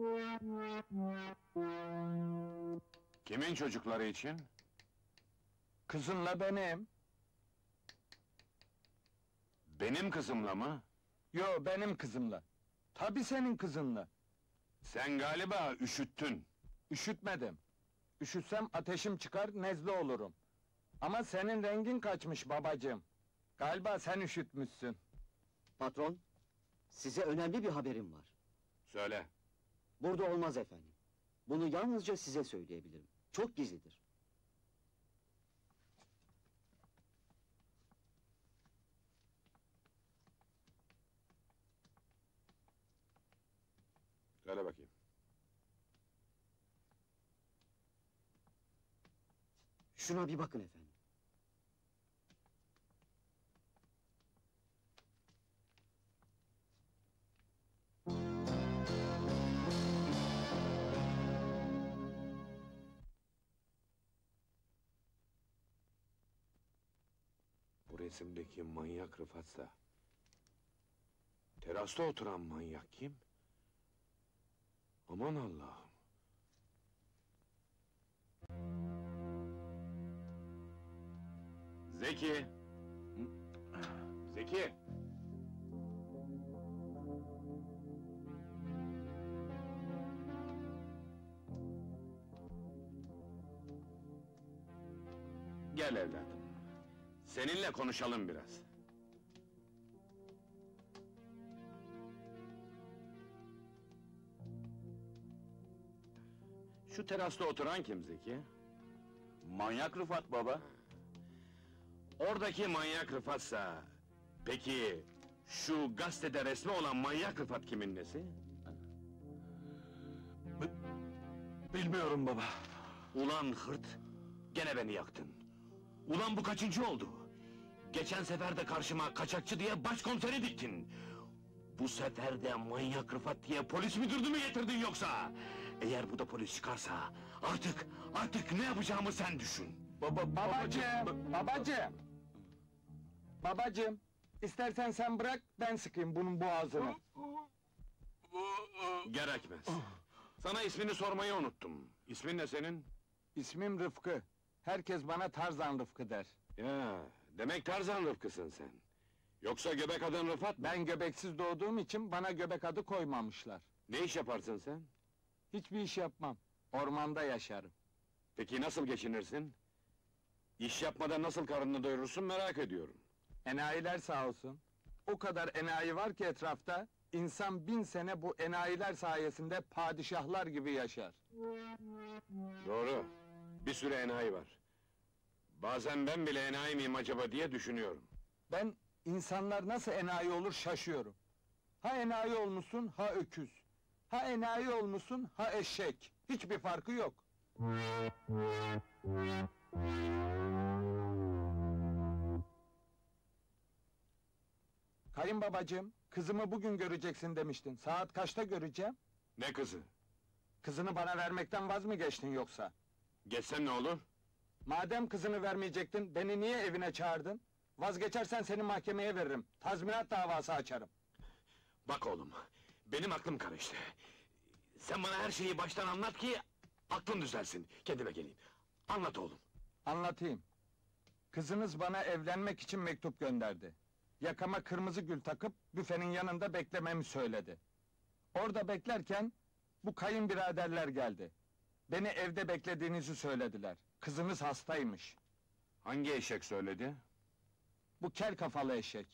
Kimin çocukları için? Kızınla benim. Benim kızımla mı? Yo, benim kızımla. Tabii senin kızınla. Sen galiba üşüttün. Üşütmedim. Üşütsem ateşim çıkar, nezle olurum. Ama senin rengin kaçmış babacığım. Galiba sen üşütmüşsün. Patron, size önemli bir haberim var. Söyle. Burada olmaz efendim. Bunu yalnızca size söyleyebilirim. Çok gizlidir. Söyle bakayım. Şuna bir bakın efendim. Bu resimdeki manyak Rıfat'sa... terasta oturan manyak kim? Aman Allah'ım! Zeki! Zeki! Gel evladım. Seninle konuşalım biraz. Şu terasta oturan kim Zeki? Manyak Rıfat baba. Oradaki manyak Rıfat'sa... peki... şu gazetede resmi olan manyak Rıfat kimin nesi? Bilmiyorum baba. Ulan hırt! Gene beni yaktın! Ulan bu kaçıncı oldu? Geçen sefer de karşıma kaçakçı diye başkomiseri diktin! Bu sefer de manyak Rıfat diye polis müdürünü mü getirdin yoksa? Eğer bu da polis çıkarsa... artık, artık ne yapacağımı sen düşün! Baba, babacığım, babacığım! Babacığım, istersen sen bırak, ben sıkayım bunun boğazını. Gerekmez! Sana ismini sormayı unuttum. İsmin ne senin? İsmim Rıfkı. Herkes bana Tarzan Rıfkı der. Ya, demek Tarzan Rıfkı'sın sen. Yoksa göbek adın Rıfat mı? Ben göbeksiz doğduğum için bana göbek adı koymamışlar. Ne iş yaparsın sen? Hiçbir iş yapmam. Ormanda yaşarım. Peki nasıl geçinirsin? İş yapmadan nasıl karnını doyurursun merak ediyorum. Enayiler sağ olsun. O kadar enayi var ki etrafta, insan bin sene bu enayiler sayesinde padişahlar gibi yaşar. Doğru, bir sürü enayi var. Bazen ben bile enayi miyim acaba diye düşünüyorum. Ben, insanlar nasıl enayi olur şaşıyorum. Ha enayi olmuşsun, ha öküz. Ha enayi olmuşsun, ha eşek. Hiçbir farkı yok. Kayınbabacığım, kızımı bugün göreceksin demiştin. Saat kaçta göreceğim? Ne kızı? Kızını bana vermekten vaz mı geçtin yoksa? Geçsen ne olur? Madem kızını vermeyecektin, beni niye evine çağırdın? Vazgeçersen seni mahkemeye veririm. Tazminat davası açarım. Bak oğlum, benim aklım karıştı. Sen bana her şeyi baştan anlat ki... aklım düzelsin, kendime geleyim. Anlat oğlum. Anlatayım. Kızınız bana evlenmek için mektup gönderdi. Yakama kırmızı gül takıp büfenin yanında beklememi söyledi. Orada beklerken bu kayınbiraderler geldi. Beni evde beklediğinizi söylediler. Kızınız hastaymış. Hangi eşek söyledi? Bu kel kafalı eşek.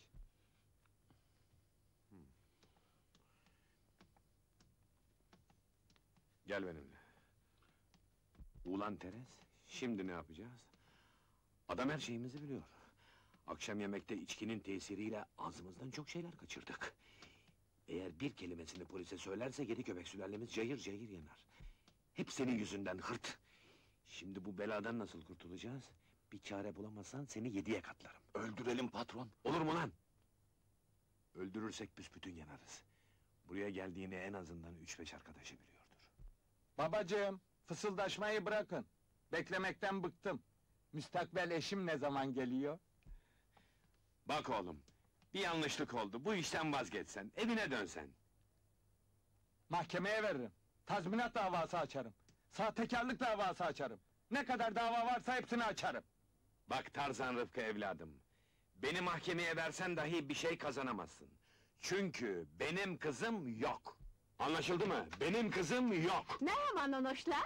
Gel benimle. Ulan Teres, şimdi ne yapacağız? Adam her şeyimizi biliyor. Akşam yemekte içkinin tesiriyle ağzımızdan çok şeyler kaçırdık. Eğer bir kelimesini polise söylerse yedi köpek sülalemiz cayır cayır yanar. Hep senin yüzünden hırt! Şimdi bu beladan nasıl kurtulacağız? Bir çare bulamazsan seni yediye katlarım. Öldürelim patron. Olur mu lan? Öldürürsek büsbütün yanarız. Buraya geldiğini en azından üç beş arkadaşı biliyordur. Babacığım, fısıldaşmayı bırakın. Beklemekten bıktım. Müstakbel eşim ne zaman geliyor? Bak oğlum, bir yanlışlık oldu, bu işten vazgeçsen, evine dönsen. Mahkemeye veririm. Tazminat davası açarım. Sahtekarlık davası açarım. Ne kadar dava varsa hepsini açarım. Bak Tarzan Rıfkı evladım, Beni mahkemeye versen dahi bir şey kazanamazsın. Çünkü benim kızım yok. Anlaşıldı mı? Benim kızım yok. Merhaba nonoşlar.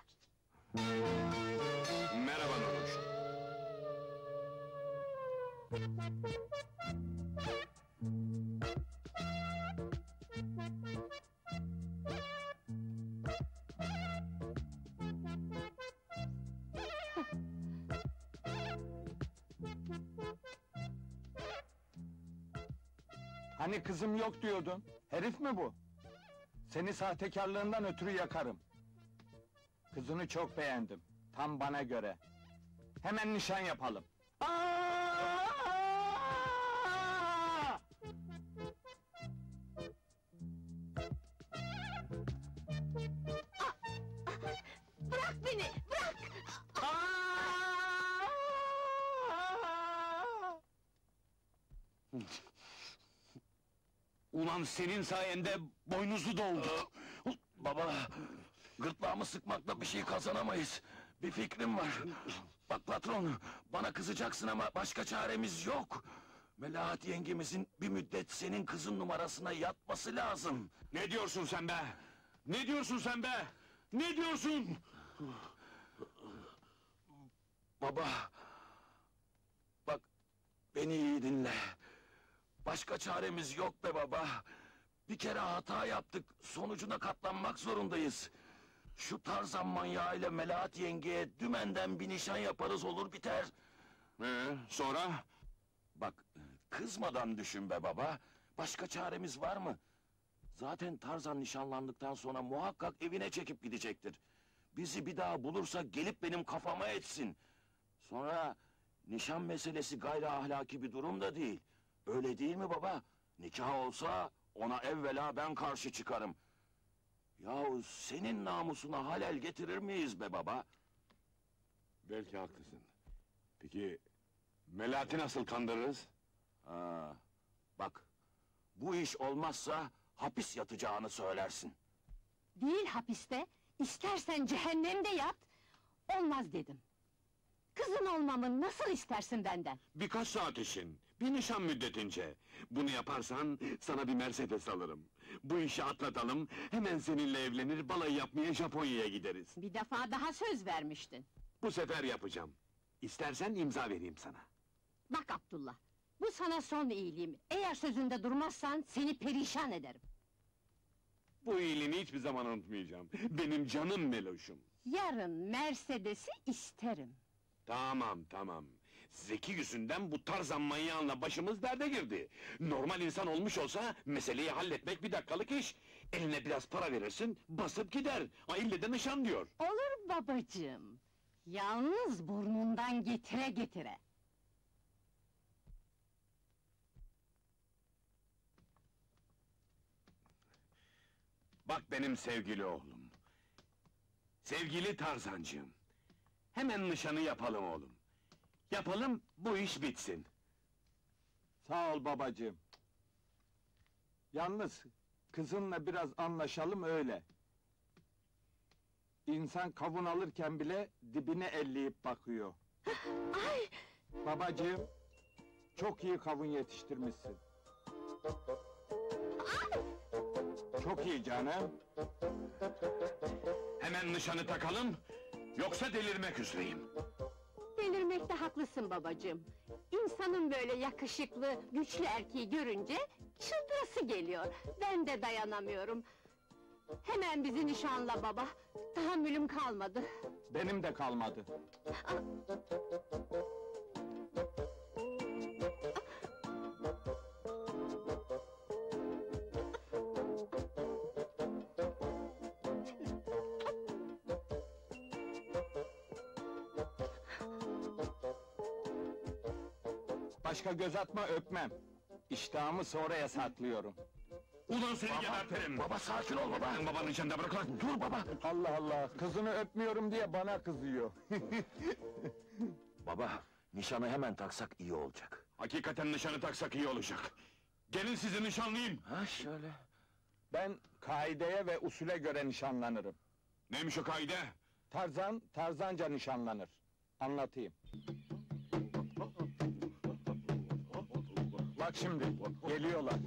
Merhaba Nuruş. Hani kızım yok diyordun? Herif mi bu? Seni sahtekarlığından ötürü yakarım. Kızını çok beğendim. Tam bana göre. Hemen nişan yapalım. Aa! Bırak beni, bırak! Ulan senin sayende boynuzlu doldu. Baba, gırtlağımı sıkmakla bir şey kazanamayız. Bir fikrim var. Bak patron, bana kızacaksın ama başka çaremiz yok. Melahat yengemizin bir müddet senin kızın numarasına yatması lazım. Ne diyorsun sen be? Ne diyorsun sen be? Ne diyorsun? Baba, bak beni iyi dinle. Başka çaremiz yok be baba. Bir kere hata yaptık, sonucuna katlanmak zorundayız. Şu Tarzan manyağıyla Melahat yengeye dümenden bir nişan yaparız olur biter. Ee, sonra? Bak, kızmadan düşün be baba. Başka çaremiz var mı? Zaten Tarzan nişanlandıktan sonra muhakkak evine çekip gidecektir. Bizi bir daha bulursa gelip benim kafama etsin. Sonra nişan meselesi gayri ahlaki bir durum da değil. Öyle değil mi baba? Nikah olsa ona evvela ben karşı çıkarım. Yahu senin namusuna halel getirir miyiz be baba? Belki haklısın. Peki, Melahat'i nasıl kandırırız? Ha, bak, bu iş olmazsa hapis yatacağını söylersin. Değil hapiste, istersen cehennemde yat, olmaz dedim. Kızın olmamı nasıl istersin benden? Birkaç saat için, bir nişan müddetince. Bunu yaparsan, sana bir Mercedes alırım. Bu işi atlatalım, hemen seninle evlenir, balayı yapmaya Japonya'ya gideriz. Bir defa daha söz vermiştin. Bu sefer yapacağım. İstersen imza vereyim sana. Bak Abdullah, bu sana son iyiliğim. Eğer sözünde durmazsan seni perişan ederim. Bu iyiliğini hiçbir zaman unutmayacağım. Benim canım Meloş'um. Yarın Mercedes'i isterim. Tamam, tamam. Zeki yüzünden bu Tarzan manyağınla başımız derde girdi. Normal insan olmuş olsa, meseleyi halletmek bir dakikalık iş. Eline biraz para verirsin, basıp gider. Ha, ille de nişan diyor. Olur babacığım. Yalnız burnundan getire getire. Bak benim sevgili oğlum. Sevgili Tarzancığım. Hemen nişanı yapalım oğlum. Yapalım, bu iş bitsin. Sağ ol babacığım. Yalnız kızınla biraz anlaşalım öyle. İnsan kavun alırken bile dibine elleyip bakıyor. Ay! Babacığım, çok iyi kavun yetiştirmişsin. Çok iyi canım. Hemen nişanı takalım, yoksa delirmek üzereyim. Delirmekte haklısın babacığım. İnsanın böyle yakışıklı, güçlü erkeği görünce çıldırası geliyor. Ben de dayanamıyorum. Hemen bizi nişanla baba. Tahammülüm kalmadı. Benim de kalmadı. Başka göz atma, öpmem. İştahımı sonraya saklıyorum. Ulan seni gebertirim! Baba sakin ol baba! Sen babanın içinde bırak lan! Dur baba! Allah Allah, kızını öpmüyorum diye bana kızıyor. Baba, nişanı hemen taksak iyi olacak. Hakikaten nişanı taksak iyi olacak. Gelin sizi nişanlayayım! Ha şöyle. Ben kaideye ve usule göre nişanlanırım. Neymiş o kaide? Tarzan, tarzanca nişanlanır. Anlatayım. Bak şimdi, geliyorlar.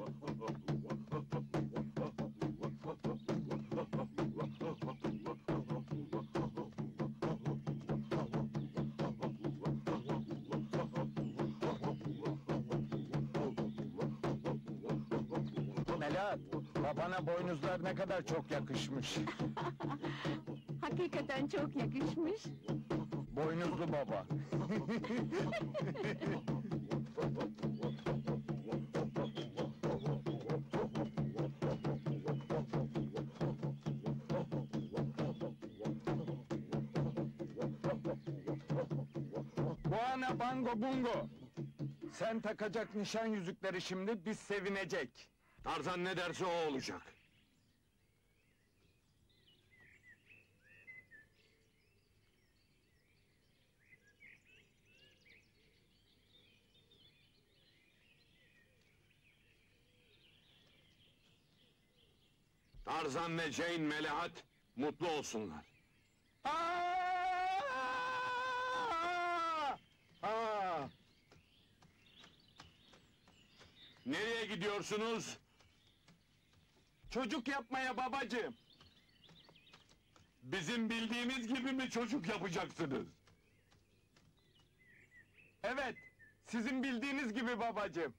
Melahat, babana boynuzlar ne kadar çok yakışmış. Hakikaten çok yakışmış. Boynuzlu baba. Buana bango bungo. Sen takacak nişan yüzükleri şimdi, biz sevinecek. Tarzan ne derse o olacak. Tarzan ve Jane Melahat mutlu olsunlar. Aa! Aa! Nereye gidiyorsunuz? Çocuk yapmaya babacığım. Bizim bildiğimiz gibi mi çocuk yapacaksınız? Evet, sizin bildiğiniz gibi babacığım.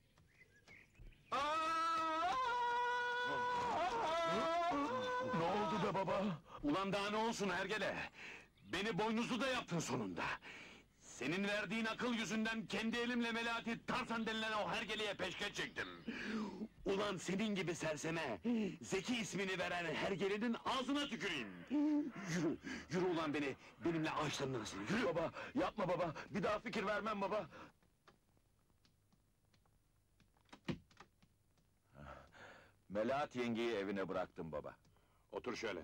Ne oldu be baba? Ulan daha ne olsun hergele? Beni boynuzlu da yaptın sonunda. Senin verdiğin akıl yüzünden kendi elimle Melahat'i Tarzan denilen o hergeleye peşkeş çektim. Ulan senin gibi serseme, Zeki ismini veren hergelenin ağzına tüküreyim! Yürü, yürü ulan beni, benimle ağaçlarına nasıl, yürü! Baba, yapma baba, bir daha fikir vermem baba! Melahat yengeyi evine bıraktım baba. Otur şöyle.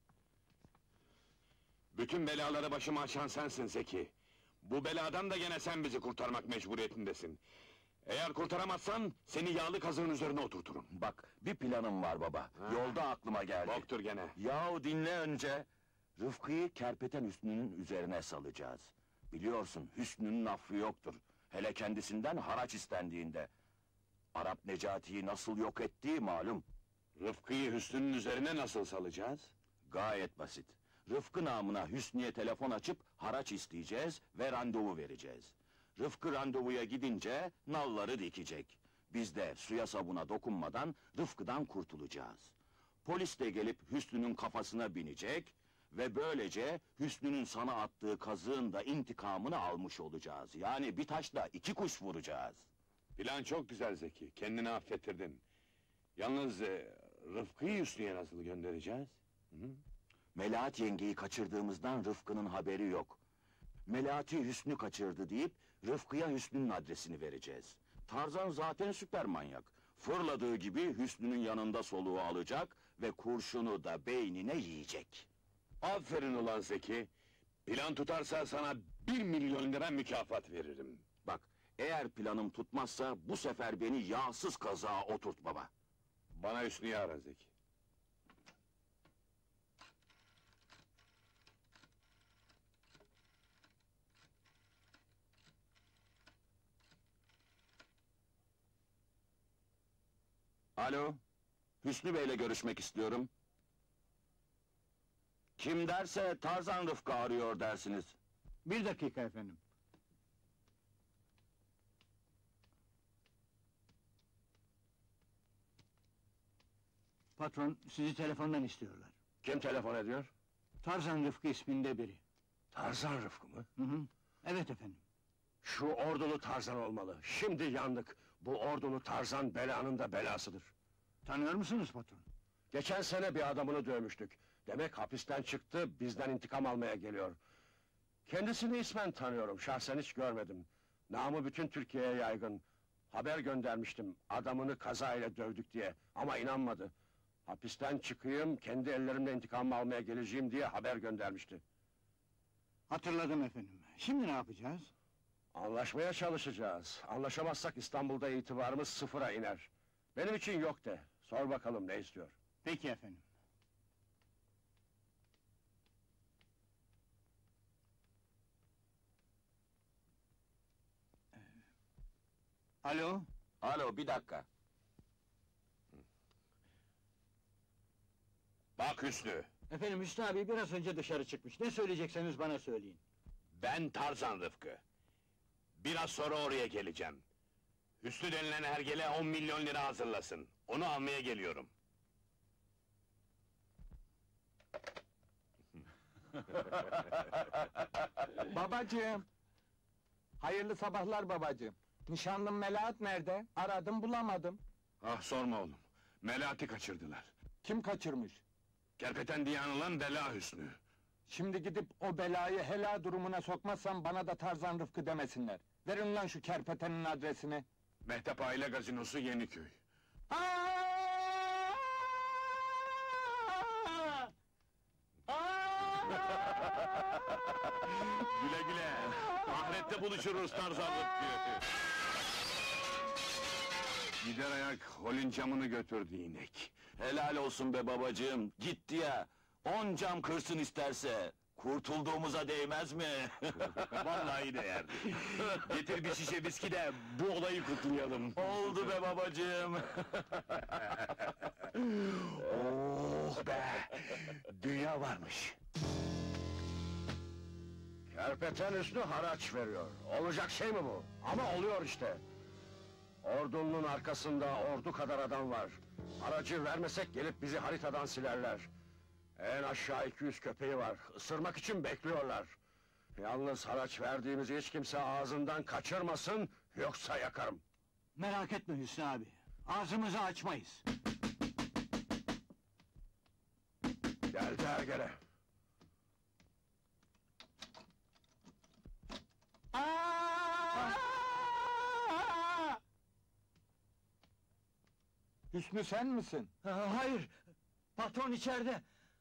Bütün belaları başıma açan sensin Zeki. Bu beladan da gene sen bizi kurtarmak mecburiyetindesin. Eğer kurtaramazsan, seni yağlı kazığın üzerine oturturum. Bak, bir planım var baba. Ha. Yolda aklıma geldi. Boktur gene. Yahu dinle önce. Rıfkı'yı Kerpeten Hüsnü'nün üzerine salacağız. Biliyorsun, Hüsnü'nün affı yoktur. Hele kendisinden haraç istendiğinde. Arap Necati'yi nasıl yok ettiği malum. Rıfkı'yı Hüsnü'nün üzerine nasıl salacağız? Gayet basit. Rıfkı namına Hüsnü'ye telefon açıp haraç isteyeceğiz ve randevu vereceğiz. Rıfkı randevuya gidince nalları dikecek. Biz de suya sabuna dokunmadan Rıfkı'dan kurtulacağız. Polis de gelip Hüsnü'nün kafasına binecek ve böylece Hüsnü'nün sana attığı kazığın da intikamını almış olacağız. Yani bir taşla iki kuş vuracağız. Plan çok güzel Zeki, kendini affettirdin. Yalnız e, Rıfkı'yı Hüsnü'ye nasıl göndereceğiz? Hı? Melahat yengeyi kaçırdığımızdan Rıfkı'nın haberi yok. Melahat'i Hüsnü kaçırdı deyip Rıfkı'ya Hüsnü'nün adresini vereceğiz. Tarzan zaten süper manyak. Fırladığı gibi Hüsnü'nün yanında soluğu alacak ve kurşunu da beynine yiyecek. Aferin ulan Zeki! Plan tutarsa sana bir milyon lira mükafat veririm. Bak, eğer planım tutmazsa bu sefer beni yağsız kazığa oturt baba. Bana Hüsnü'yü ara Zeki. Alo, Hüsnü Bey'le görüşmek istiyorum. Kim derse Tarzan Rıfkı arıyor dersiniz. Bir dakika efendim. Patron, sizi telefondan istiyorlar. Kim telefon ediyor? Tarzan Rıfkı isminde biri. Tarzan Rıfkı mı? Hı hı. Evet efendim. Şu ordulu Tarzan olmalı. Şimdi yandık. Bu ordulu Tarzan belanın da belasıdır. Tanıyor musunuz patron? Geçen sene bir adamını dövmüştük. Demek hapisten çıktı, bizden intikam almaya geliyor. Kendisini ismen tanıyorum, şahsen hiç görmedim. Namı bütün Türkiye'ye yaygın. Haber göndermiştim, adamını kazayla dövdük diye. Ama inanmadı. Hapisten çıkayım, kendi ellerimle intikamımı almaya geleceğim diye haber göndermişti. Hatırladım efendim. Şimdi ne yapacağız? Anlaşmaya çalışacağız. Anlaşamazsak İstanbul'da itibarımız sıfıra iner. Benim için yok de. Sor bakalım ne istiyor? Peki efendim. Alo? Alo, bir dakika. Bak Hüsnü, Efendim Hüsnü abi biraz önce dışarı çıkmış. Ne söyleyecekseniz bana söyleyin. ben Tarzan Rıfkı. Biraz sonra oraya geleceğim. Hüsnü denilen hergele on milyon lira hazırlasın. Onu almaya geliyorum. Babacığım! Hayırlı sabahlar babacığım. Nişanlım Melahat nerede? Aradım bulamadım. Ah sorma oğlum, Melahat'i kaçırdılar. Kim kaçırmış? Kerpeten diye anılan Bela Hüsnü. Şimdi gidip o belayı helal durumuna sokmazsam bana da Tarzan Rıfkı demesinler. Verin lan şu kerpetenin adresini. Mehtap Aile Gazinosu Yeniköy. Güle güle, ahirette buluşuruz Tarzan Rıfkı. Gider ayak holün camını götürdü inek. Helal olsun be babacığım, gitti ya. On cam kırsın isterse. Kurtulduğumuza değmez mi? Vallahi değer. Getir bir şişe viski de bu olayı kutlayalım. Oldu be babacığım. Oh be! Dünya varmış. Kerpeten Hüsnü haraç veriyor. Olacak şey mi bu? Ama oluyor işte. Ordunun arkasında ordu kadar adam var. Aracı vermesek gelip bizi haritadan silerler. En aşağı iki yüz köpeği var. Isırmak için bekliyorlar. Yalnız haraç verdiğimizi hiç kimse ağzından kaçırmasın, yoksa yakarım. Merak etme Hüsnü abi. Ağzımızı açmayız. Geldi hergele. Hüsnü sen misin? Ha, hayır! Patron içeride!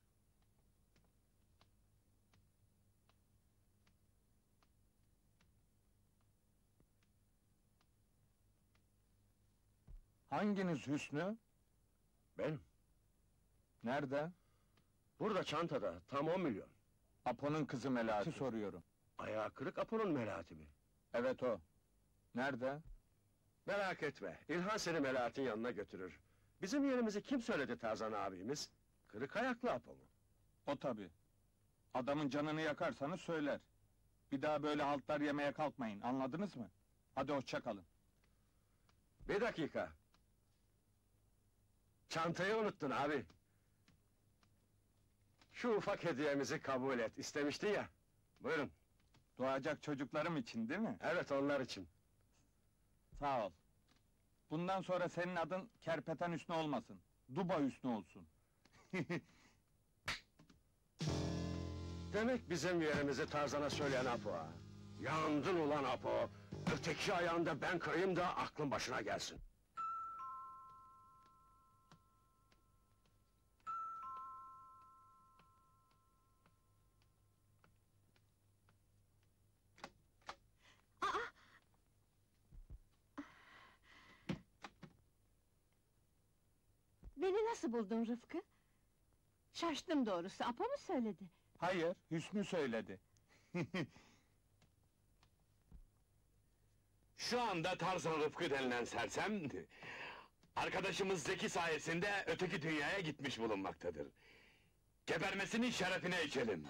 Hanginiz Hüsnü? Benim. Nerede? Burada çantada, tam on milyon. Apo'nun kızı Melahat'i soruyorum. Ayağı kırık Apo'nun Melahat'i mi? Evet o. Nerede? Merak etme, İlhan seni Melahat'in yanına götürür. Bizim yerimizi kim söyledi Tarzan abimiz? Kırık ayaklı Apo mu? O tabi. Adamın canını yakarsanız söyler. Bir daha böyle haltlar yemeye kalkmayın, anladınız mı? Hadi hoşça kalın. Bir dakika. Çantayı unuttun abi. Şu ufak hediyemizi kabul et, istemiştin ya. Buyurun. Doğacak çocuklarım için değil mi? Evet, onlar için. Sağ ol. Bundan sonra senin adın Kerpeten Hüsnü olmasın. Duba Hüsnü olsun. Demek bizim yerimizi Tarzan'a söyleyen Apo ha. Yandın ulan Apo. Öteki ayağını da ben kırayım da aklın başına gelsin. Beni nasıl buldun Rıfkı? Şaştım doğrusu, Apo mu söyledi? Hayır, Hüsnü söyledi. Şu anda Tarzan Rıfkı denilen sersem... ...arkadaşımız Zeki sayesinde öteki dünyaya gitmiş bulunmaktadır. Gebermesinin şerefine içelim.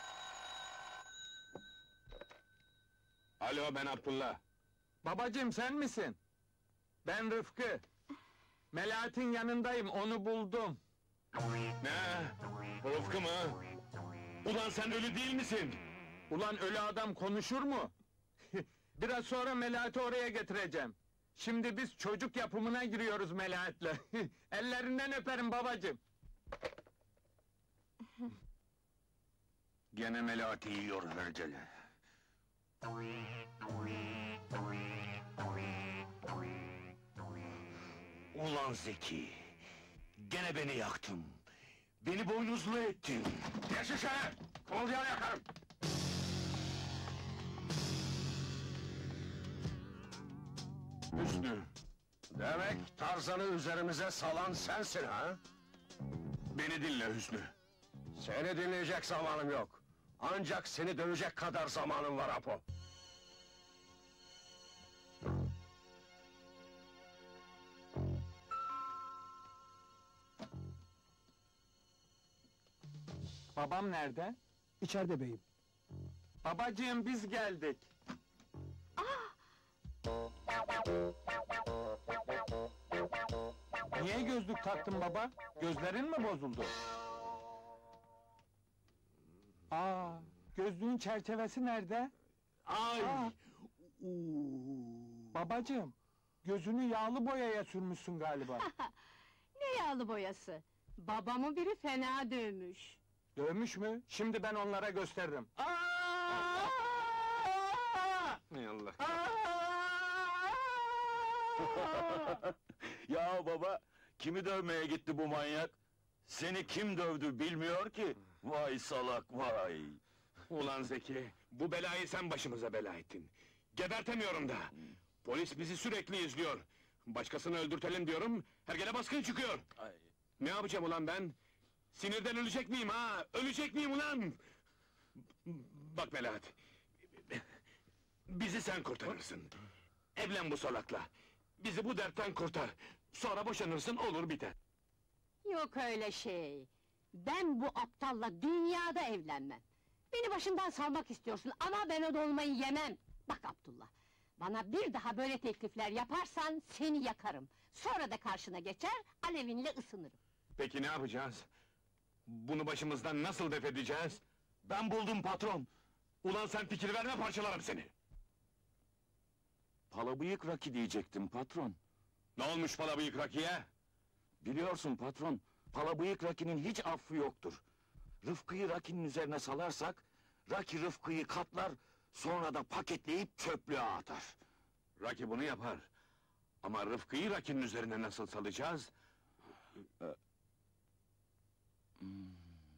Alo, ben Abdullah. Babacığım sen misin? Ben Rıfkı. Melahat'in yanındayım, onu buldum. Ne? Rıfkı mı? Ulan sen ölü değil misin? Ulan ölü adam konuşur mu? Biraz sonra Melahat'i oraya getireceğim. Şimdi biz çocuk yapımına giriyoruz Melahat'le. Ellerinden öperim babacığım. Gene Melahat'i yiyor hergele. Ulan Zeki! Gene beni yaktın! Beni boynuzlu ettin! Geç şişeye! Kımıldayanı yakarım! Hüsnü! Demek Tarzan'ı üzerimize salan sensin ha? Beni dinle Hüsnü! Seni dinleyecek zamanım yok. Ancak seni dövecek kadar zamanım var Apo. Babam nerede? İçeride beyim. Babacığım biz geldik. Niye gözlük taktın baba? Gözlerin mi bozuldu? Aa, gözlüğün çerçevesi nerede? Ay! Aa! Babacığım, gözünü yağlı boyaya sürmüşsün galiba. Ne yağlı boyası? Babamı biri fena dövmüş. Dövmüş mü? Şimdi ben onlara gösteririm. Ey Allah! Ya baba, kimi dövmeye gitti bu manyak? Seni kim dövdü bilmiyor ki. Vay salak vay! Ulan Zeki, bu belayı sen başımıza bela ettin. Gebertemiyorum da! Polis bizi sürekli izliyor. Başkasını öldürtelim diyorum, her gele baskın çıkıyor. Ay. Ne yapacağım ulan ben? Sinirden ölecek miyim ha? Ölecek miyim ulan? Bak Melahat! Bizi sen kurtarırsın. Evlen bu salakla. Bizi bu dertten kurtar. Sonra boşanırsın, olur biter. Yok öyle şey. Ben bu aptalla dünyada evlenmem. Beni başımdan salmak istiyorsun ama ben o dolmayı yemem. Bak Abdullah, bana bir daha böyle teklifler yaparsan seni yakarım. Sonra da karşına geçer, alevinle ısınırım. Peki ne yapacağız? Bunu başımızdan nasıl def edeceğiz? Ben buldum patron! Ulan sen fikir verme, parçalarım seni! Palabıyık Raki diyecektim patron. Ne olmuş Palabıyık Raki'ye? Biliyorsun patron, Palabıyık Raki'nin hiç affı yoktur. Rıfkı'yı Raki'nin üzerine salarsak, Raki Rıfkı'yı katlar, sonra da paketleyip çöplüğe atar. Raki bunu yapar. Ama Rıfkı'yı Raki'nin üzerine nasıl salacağız? Hmm.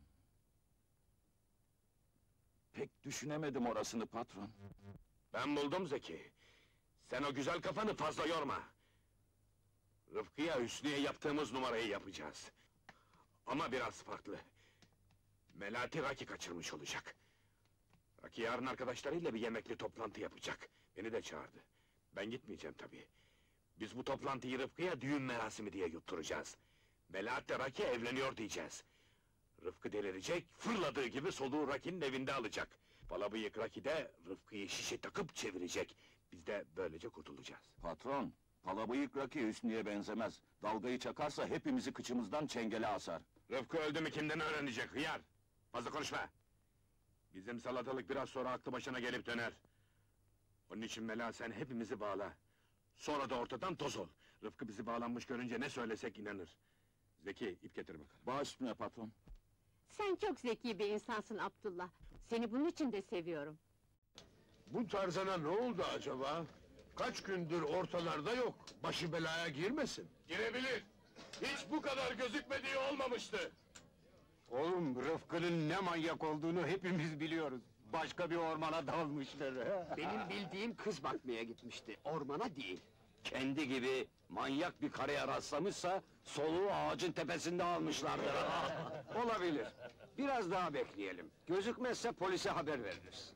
Pek düşünemedim orasını patron. Ben buldum Zeki. Sen o güzel kafanı fazla yorma. Rıfkı'ya, Hüsnü'ye yaptığımız numarayı yapacağız. Ama biraz farklı. Melati Raki kaçırmış olacak. Raki yarın arkadaşlarıyla bir yemekli toplantı yapacak. Beni de çağırdı. Ben gitmeyeceğim tabii. Biz bu toplantıyı Rıfkı'ya düğün merasimi diye yutturacağız. Melahat de Raki evleniyor diyeceğiz. Rıfkı delirecek, fırladığı gibi soluğu Raki'nin evinde alacak. Palabıyık Raki de Rıfkı'yı şişe takıp çevirecek. Biz de böylece kurtulacağız. Patron, Palabıyık Raki Hüsnü'ye benzemez. Dalgayı çakarsa hepimizi kıçımızdan çengele asar. Rıfkı öldü mü kimden öğrenecek hıyar? Fazla konuşma! Bizim salatalık biraz sonra aklı başına gelip döner. Onun için Mela sen hepimizi bağla. Sonra da ortadan toz ol. Rıfkı bizi bağlanmış görünce ne söylesek inanır. Zeki, ip getir bakalım. Baş üstüne patron. Sen çok zeki bir insansın Abdullah. Seni bunun için de seviyorum. Bu Tarzan'a ne oldu acaba? Kaç gündür ortalarda yok. Başı belaya girmesin. Girebilir! Hiç bu kadar gözükmediği olmamıştı! Oğlum, Rıfkı'nın ne manyak olduğunu hepimiz biliyoruz. Başka bir ormana dalmışlar. Benim bildiğim kız bakmaya gitmişti, ormana değil. Kendi gibi manyak bir karıya rastlamışsa, soluğu ağacın tepesinde almışlardır. Olabilir. Biraz daha bekleyelim. Gözükmezse polise haber veririz.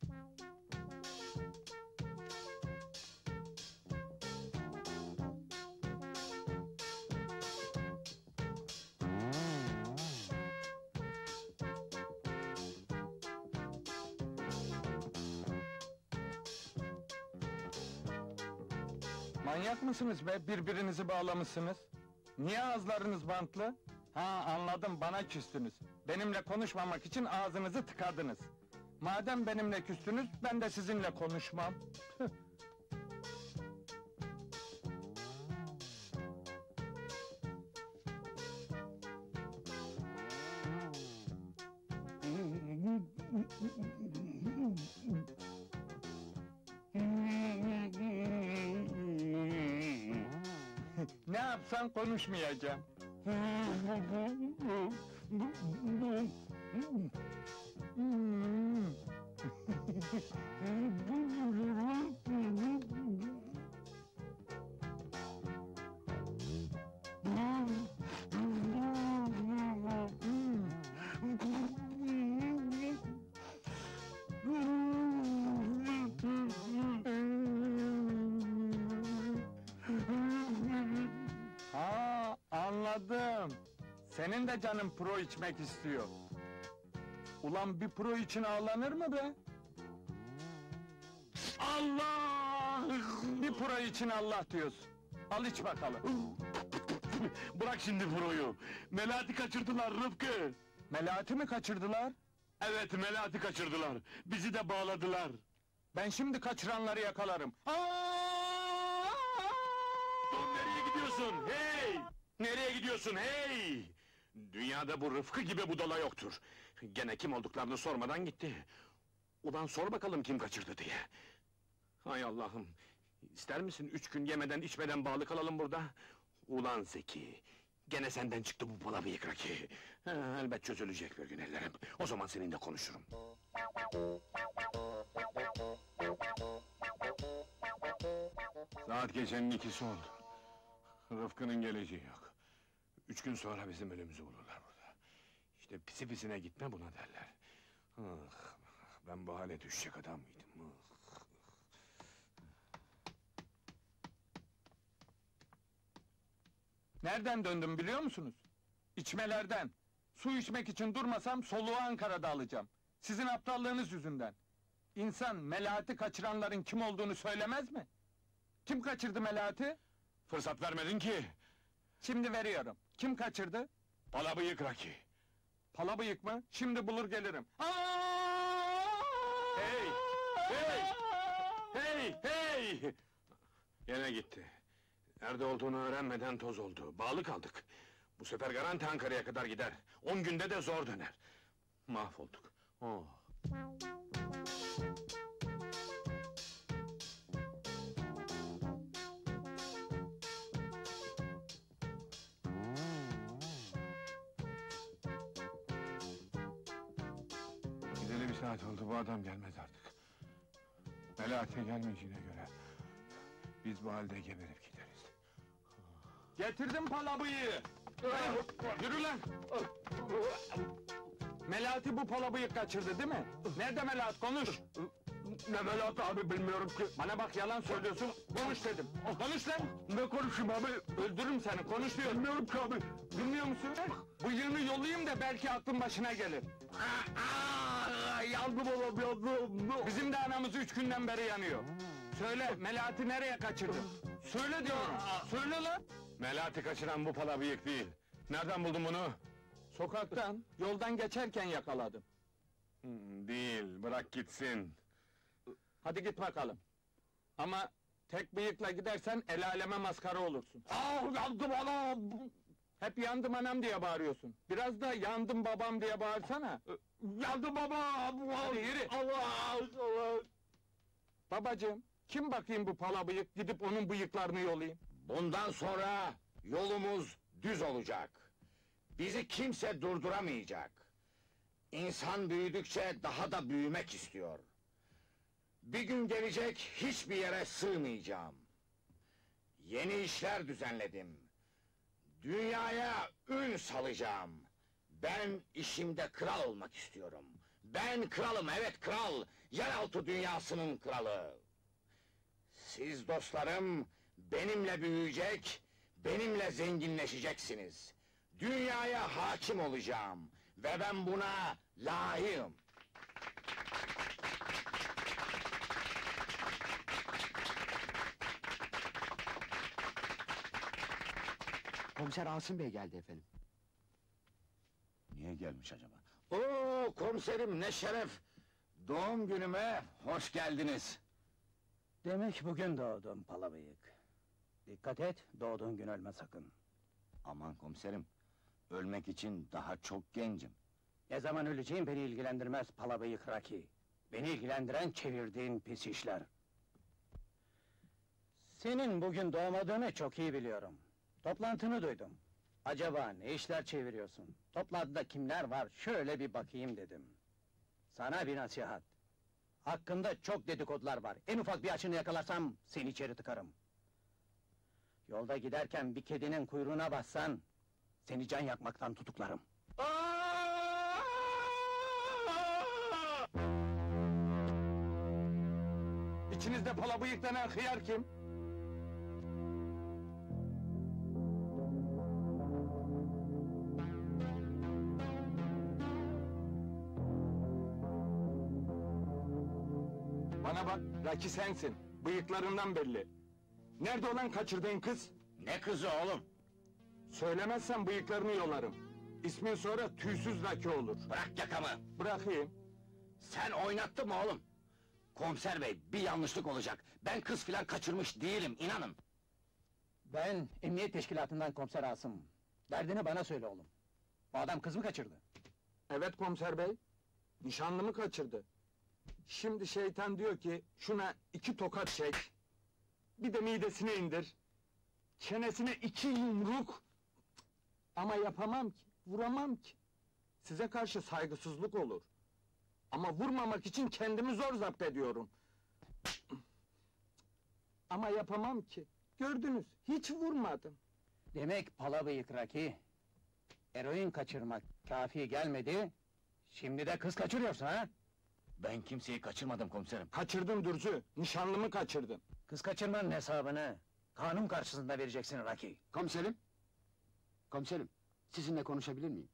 Manyak mısınız be, birbirinizi bağlamışsınız? Niye ağızlarınız bantlı? Ha, anladım, bana küstünüz. Benimle konuşmamak için ağzınızı tıkadınız. Madem benimle küstünüz, ben de sizinle konuşmam. Tüh. Ne yapsan konuşmayacağım. Ha, anladım. Senin de canın pro içmek istiyor. Ulan bir pro için ağlanır mı be? Allah! Bir pro için Allah diyorsun. Al iç bakalım. Bırak şimdi Furo'yu. Melahat'i kaçırdılar Rıfkı. Melahat'i mi kaçırdılar? Evet, Melahat'i kaçırdılar. Bizi de bağladılar. Ben şimdi kaçıranları yakalarım. Dur, nereye gidiyorsun? Hey! Nereye gidiyorsun? Hey! Dünyada bu Rıfkı gibi budala yoktur. Gene kim olduklarını sormadan gitti. Ulan sor bakalım kim kaçırdı diye. Hay Allah'ım! İster misin üç gün yemeden içmeden bağlı kalalım burada? Ulan Zeki! Gene senden çıktı bu pala bıyık Raki. Ha, elbet çözülecek bir gün ellerim. O zaman seninle konuşurum. Saat gecenin ikisi oldu. Rıfkı'nın geleceği yok. Üç gün sonra bizim ölümümüzü bulurlar burada. İşte pisi pisine gitme buna derler. Ah, ben bu hale düşecek adam mıydım? Ah. Nereden döndüm biliyor musunuz? İçmelerden. Su içmek için durmasam soluğu Ankara'da alacağım. Sizin aptallığınız yüzünden. İnsan Melahat'i kaçıranların kim olduğunu söylemez mi? Kim kaçırdı Melahat'i? Fırsat vermedin ki! Şimdi veriyorum. Kim kaçırdı? Pala bıyık Raki! Pala bıyık mı? Şimdi bulur gelirim. Hey! Hey! Hey! Hey! Gene gitti. Nerede olduğunu öğrenmeden toz oldu. Bağlı kaldık. Bu sefer garanti Ankara'ya kadar gider. On günde de zor döner. Mahvolduk. Oh. Gideli bir saat oldu, bu adam gelmez artık. Melahat'e gelmeyeceğine göre... ...biz bu halde geberip gideriz. Getirdim pala bıyığı! Yürü lan! Melahat'i bu pala bıyık kaçırdı değil mi? Nerede Melahat, konuş! Ne Melahat abi bilmiyorum ki. Bana bak, yalan söylüyorsun, konuş dedim! Konuş lan! Ne konuşayım abi? Öldürürüm seni, konuş diyorum! Bilmiyorum ki abi. Bilmiyor musun? Bıyığını yollayayım da belki aklın başına gelir! Aa, yandım oğlum, yandım! Bizim de anamız üç günden beri yanıyor! Söyle, Melahat'i nereye kaçırdın? Söyle diyorum! Söyle lan! Melahat'i kaçıran bu pala bıyık değil. Nereden buldun bunu? Sokaktan, yoldan geçerken yakaladım. Hmm, değil, bırak gitsin. Hadi git bakalım. Ama tek bıyıkla gidersen el aleme maskara olursun. Aa, yandım anam! Hep yandım anam diye bağırıyorsun. Biraz da yandım babam diye bağırsana. Yandım babam! Hadi yürü! Allah! Allah! Babacığım, kim bakayım bu pala bıyık, gidip onun bıyıklarını yolayım? Bundan sonra yolumuz düz olacak. Bizi kimse durduramayacak. İnsan büyüdükçe daha da büyümek istiyor. Bir gün gelecek, hiçbir yere sığmayacağım. Yeni işler düzenledim. Dünyaya ün salacağım. Ben işimde kral olmak istiyorum. Ben kralım, evet kral! Yeraltı dünyasının kralı! Siz dostlarım, benimle büyüyecek, benimle zenginleşeceksiniz. Dünyaya hakim olacağım ve ben buna layığım. Komiser Asım Bey geldi efendim. Niye gelmiş acaba? Oo komiserim, ne şeref! Doğum günüme hoş geldiniz. Demek bugün doğdun palabıyık. Dikkat et, doğduğun gün ölme sakın. Aman komiserim, ölmek için daha çok gencim. Ne zaman öleceğin beni ilgilendirmez palabıyık Raki. Beni ilgilendiren çevirdiğin pis işler. Senin bugün doğmadığını çok iyi biliyorum. Toplantını duydum. Acaba ne işler çeviriyorsun? Toplantıda kimler var, şöyle bir bakayım dedim. Sana bir nasihat. Hakkında çok dedikodular var. En ufak bir açını yakalarsam seni içeri tıkarım. Yolda giderken bir kedinin kuyruğuna bassan seni can yakmaktan tutuklarım. İçinizde pala bıyık denen hıyar kim? Bana bak, Raki sensin. Bıyıklarından belli. Nerede olan kaçırdığın kız? Ne kızı oğlum? Söylemezsen bıyıklarını yolarım. İsmin sonra tüysüz Raki olur. Bırak yakamı! Bırakayım. Sen oynattın mı oğlum? Komiser bey, bir yanlışlık olacak. Ben kız filan kaçırmış değilim, inanın. Ben emniyet teşkilatından komiser Asım. Derdini bana söyle oğlum. O adam kız mı kaçırdı? Evet komiser bey. Nişanlımı kaçırdı. Şimdi şeytan diyor ki, şuna iki tokat çek. Bir de midesine indir. Çenesine iki yumruk. Ama yapamam ki, vuramam ki. Size karşı saygısızlık olur. Ama vurmamak için kendimi zor zapt ediyorum. Ama yapamam ki. Gördünüz, hiç vurmadım. Demek pala bıyık Raki. Eroin kaçırmak kafi gelmedi. Şimdi de kız kaçırıyorsun ha? Ben kimseyi kaçırmadım komiserim. Kaçırdın Dürzü, nişanlımı kaçırdın. Kız kaçırmanın hesabını kanun karşısında vereceksin Raki. Komiserim. Komiserim, sizinle konuşabilir miyim?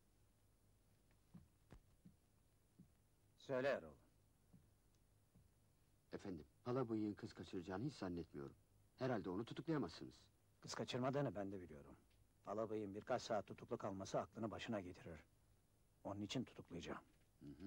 Söyle Erol. Efendim, Palabıyık'ın kız kaçıracağını hiç zannetmiyorum. Herhalde onu tutuklayamazsınız. Kız kaçırmadığını ben de biliyorum. Pala bıyığın birkaç saat tutuklu kalması aklını başına getirir. Onun için tutuklayacağım. Hı hı.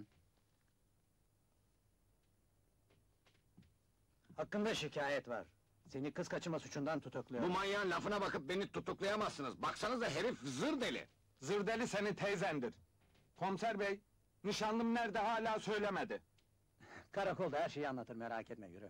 Hakkında şikayet var. Seni kız kaçırma suçundan tutukluyor. Bu manyağın lafına bakıp beni tutuklayamazsınız. Baksanıza herif zır deli. Zırdeli senin teyzendir. Komiser bey, nişanlım nerede hala söylemedi. Karakolda her şeyi anlatır, merak etme, yürü.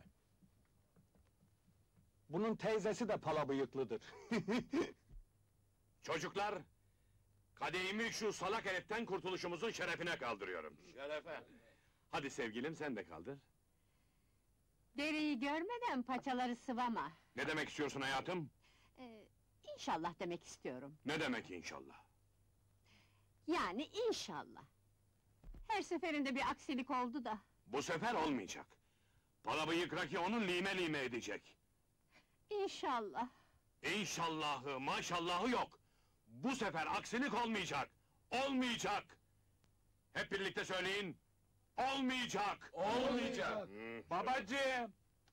Bunun teyzesi de pala bıyıklıdır. Çocuklar, kadehimi şu salak heriften kurtuluşumuzun şerefine kaldırıyorum. Şerefe. Hadi sevgilim, sen de kaldır. Dereyi görmeden paçaları sıvama. Ne demek istiyorsun hayatım? Ee, inşallah demek istiyorum. Ne demek inşallah? Yani inşallah. Her seferinde bir aksilik oldu da. Bu sefer olmayacak. Palabıyık Raki onun lime lime edecek. İnşallah. İnşallahı, maşallahı yok. Bu sefer aksilik olmayacak. Olmayacak. Hep birlikte söyleyin. Olmayacak. Olmayacak. Hı. Babacığım!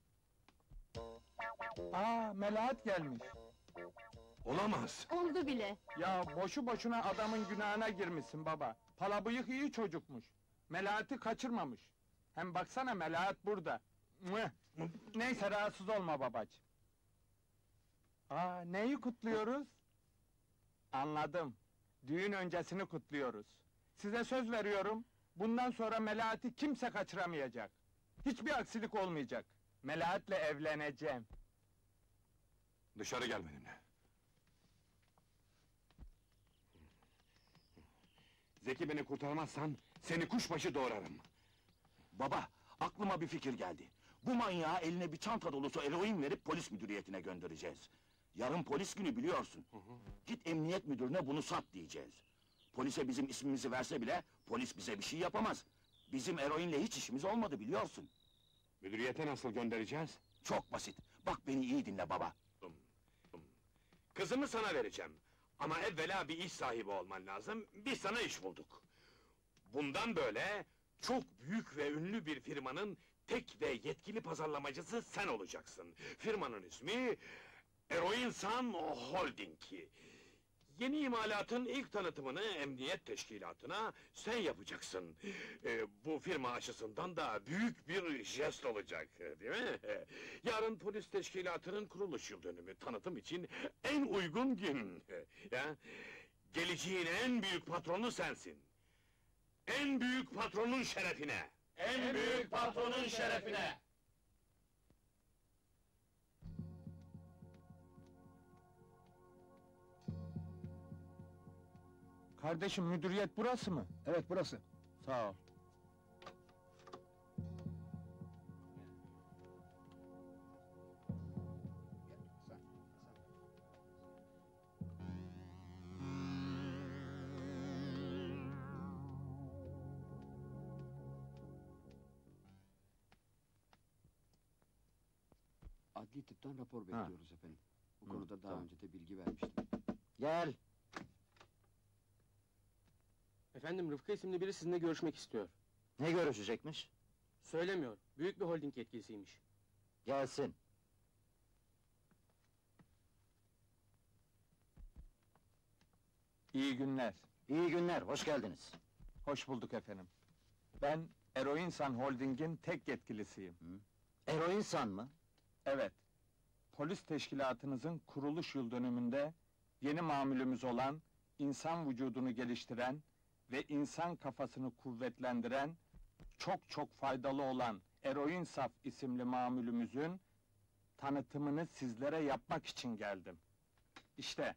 Aa, Melahat gelmiş. Olamaz. Oldu bile. Ya boşu boşuna adamın günahına girmişsin baba. Pala bıyık iyi çocukmuş. Melahat'i kaçırmamış. Hem baksana Melahat burada. Mıh! Neyse rahatsız olma babacığım. Aa, neyi kutluyoruz? Anladım. Düğün öncesini kutluyoruz. Size söz veriyorum, bundan sonra Melahat'i kimse kaçıramayacak. Hiçbir aksilik olmayacak. Melahat'le evleneceğim. Dışarı gel benimle. Zeki beni kurtarmazsan, seni kuşbaşı doğrarım. Baba, aklıma bir fikir geldi. Bu manyağa eline bir çanta dolusu eroin verip polis müdüriyetine göndereceğiz. Yarın polis günü biliyorsun. Git emniyet müdürüne bunu sat diyeceğiz. Polise bizim ismimizi verse bile, polis bize bir şey yapamaz. Bizim eroinle hiç işimiz olmadı biliyorsun. Müdüriyete nasıl göndereceğiz? Çok basit. Bak beni iyi dinle baba. Kızımı sana vereceğim. Ama evvela bir iş sahibi olman lazım, biz sana iş bulduk. Bundan böyle, çok büyük ve ünlü bir firmanın tek ve yetkili pazarlamacısı sen olacaksın. Firmanın ismi... Eroinsan Holding. Yeni imalatın ilk tanıtımını emniyet teşkilatına sen yapacaksın. Ee, bu firma açısından da büyük bir jest olacak, değil mi? Yarın polis teşkilatının kuruluş yıl dönümü, tanıtım için en uygun gün. Ya, geleceğin en büyük patronu sensin. En büyük patronun şerefine. En büyük patronun şerefine. Kardeşim, müdüriyet burası mı? Evet, burası. Sağ ol. Adli tıptan rapor bekliyoruz efendim. Bu konuda daha tamam. önce de bilgi vermiştim. Gel! Efendim, Rıfkı isimli biri sizinle görüşmek istiyor. Ne görüşecekmiş? Söylemiyor. Büyük bir holding yetkilisiymiş. Gelsin. İyi günler. İyi günler, hoş geldiniz. Hoş bulduk efendim. Ben Eroinsan Holding'in tek yetkilisiyim. Eroinsan mı? Evet. Polis teşkilatınızın kuruluş yıl dönümünde yeni mamülümüz olan, insan vücudunu geliştiren ve insan kafasını kuvvetlendiren, çok çok faydalı olan Eroinsaf isimli mamülümüzün tanıtımını sizlere yapmak için geldim. İşte,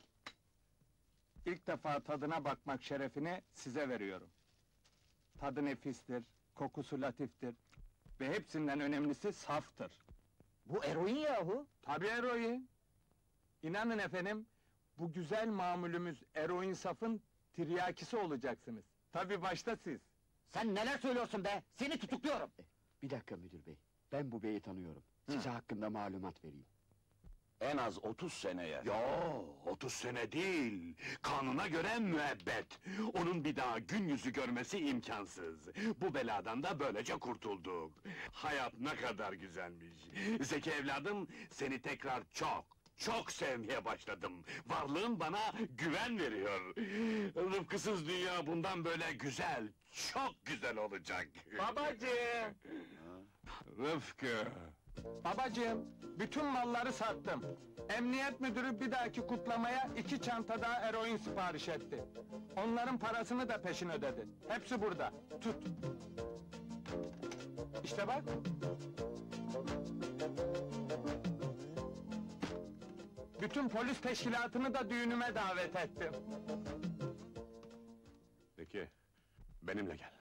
ilk defa tadına bakmak şerefini size veriyorum. Tadı nefistir, kokusu latiftir ve hepsinden önemlisi saftır. Bu eroin yahu! Tabii eroin! İnanın efendim, bu güzel mamulümüz Eroinsaf'ın tiryakisi olacaksınız. Tabii başta siz. Sen neler söylüyorsun be? Seni tutukluyorum! Bir dakika müdür bey, ben bu beyi tanıyorum. Size hakkında malumat vereyim. En az otuz seneye. Yo, otuz sene değil. Kanuna göre müebbet. Onun bir daha gün yüzü görmesi imkansız. Bu beladan da böylece kurtulduk. Hayat ne kadar güzelmiş. Zeki evladım, seni tekrar çok, çok sevmeye başladım. Varlığın bana güven veriyor. Rıfkısız dünya bundan böyle güzel, çok güzel olacak. Babacığım! Rıfkı! Babacığım, bütün malları sattım. Emniyet müdürü bir dahaki kutlamaya iki çanta daha eroin sipariş etti. Onların parasını da peşin ödedi. Hepsi burada, tut! İşte bak! Bütün polis teşkilatını da düğünüme davet ettim. Peki, benimle gel.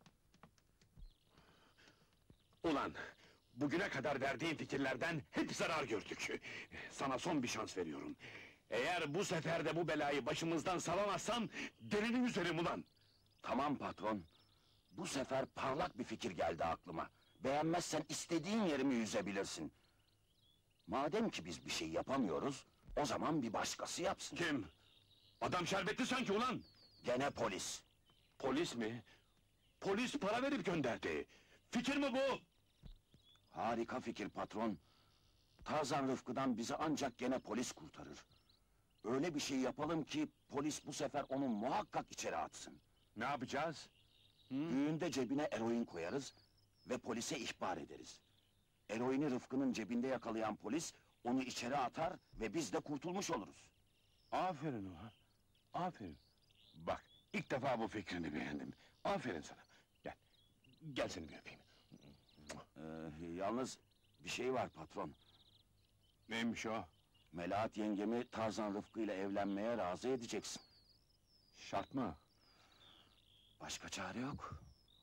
Ulan, bugüne kadar verdiğin fikirlerden hep zarar gördük. Sana son bir şans veriyorum. Eğer bu sefer de bu belayı başımızdan salamazsan, delini üzerim ulan! Tamam patron. Bu sefer parlak bir fikir geldi aklıma. Beğenmezsen istediğin yerimi yüzebilirsin. Madem ki biz bir şey yapamıyoruz, o zaman bir başkası yapsın. Kim? Adam şerbetli sanki ulan! Gene polis. Polis mi? Polis para verip gönderdi. Fikir mi bu? Harika fikir patron. Tarzan Rıfkı'dan bizi ancak gene polis kurtarır. Öyle bir şey yapalım ki polis bu sefer onu muhakkak içeri atsın. Ne yapacağız? Düğünde cebine eroin koyarız ve polise ihbar ederiz. Eroini Rıfkı'nın cebinde yakalayan polis onu içeri atar ve biz de kurtulmuş oluruz. Aferin ulan! Aferin! Bak, ilk defa bu fikrini beğendim. Aferin sana! Gel, gel seni bir öpeyim. Ee, yalnız bir şey var patron. Neymiş o? Melahat yengemi Tarzan Rıfkı ile evlenmeye razı edeceksin. Şart mı? Başka çare yok.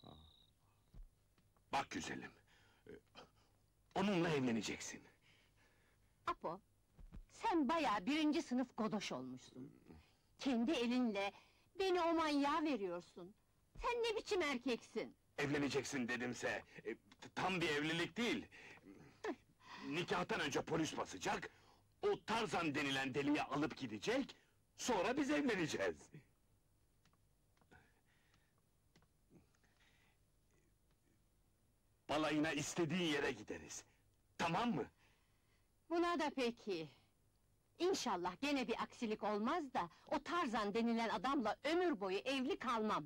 Bak güzelim, e, onunla evleneceksin. Apo, sen bayağı birinci sınıf godoş olmuşsun. Kendi elinle beni o manyağa veriyorsun. Sen ne biçim erkeksin? Evleneceksin dedimse, e, tam bir evlilik değil. Nikahtan önce polis basacak, o Tarzan denilen deliği alıp gidecek, sonra biz evleneceğiz. Balayına istediğin yere gideriz. Tamam mı? Buna da peki. İnşallah gene bir aksilik olmaz da o Tarzan denilen adamla ömür boyu evli kalmam.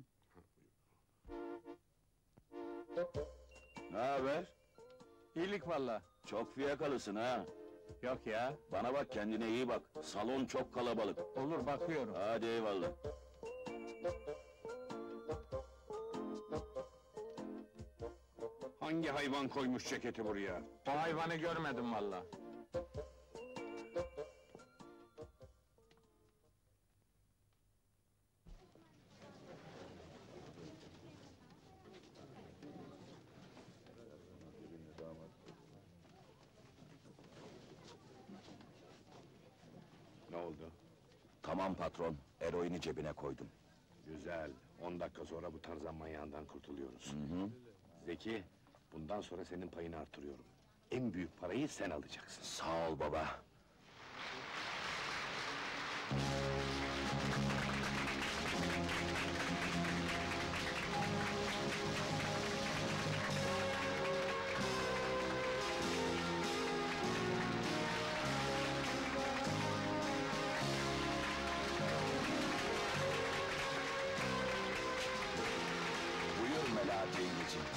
Ne haber? İyilik valla. Çok fiyakalısın ha. Yok ya. Bana bak, kendine iyi bak. Salon çok kalabalık. Olur, bakıyorum. Hadi eyvallah. Hangi hayvan koymuş ceketi buraya? O hayvanı görmedim valla. Ne oldu? Tamam patron, eroini cebine koydum. Güzel, on dakika sonra bu Tarzan manyağından kurtuluyoruz. Hı hı. Zeki, bundan sonra senin payını artırıyorum. En büyük parayı sen alacaksın. Sağ ol baba. yengeciğim.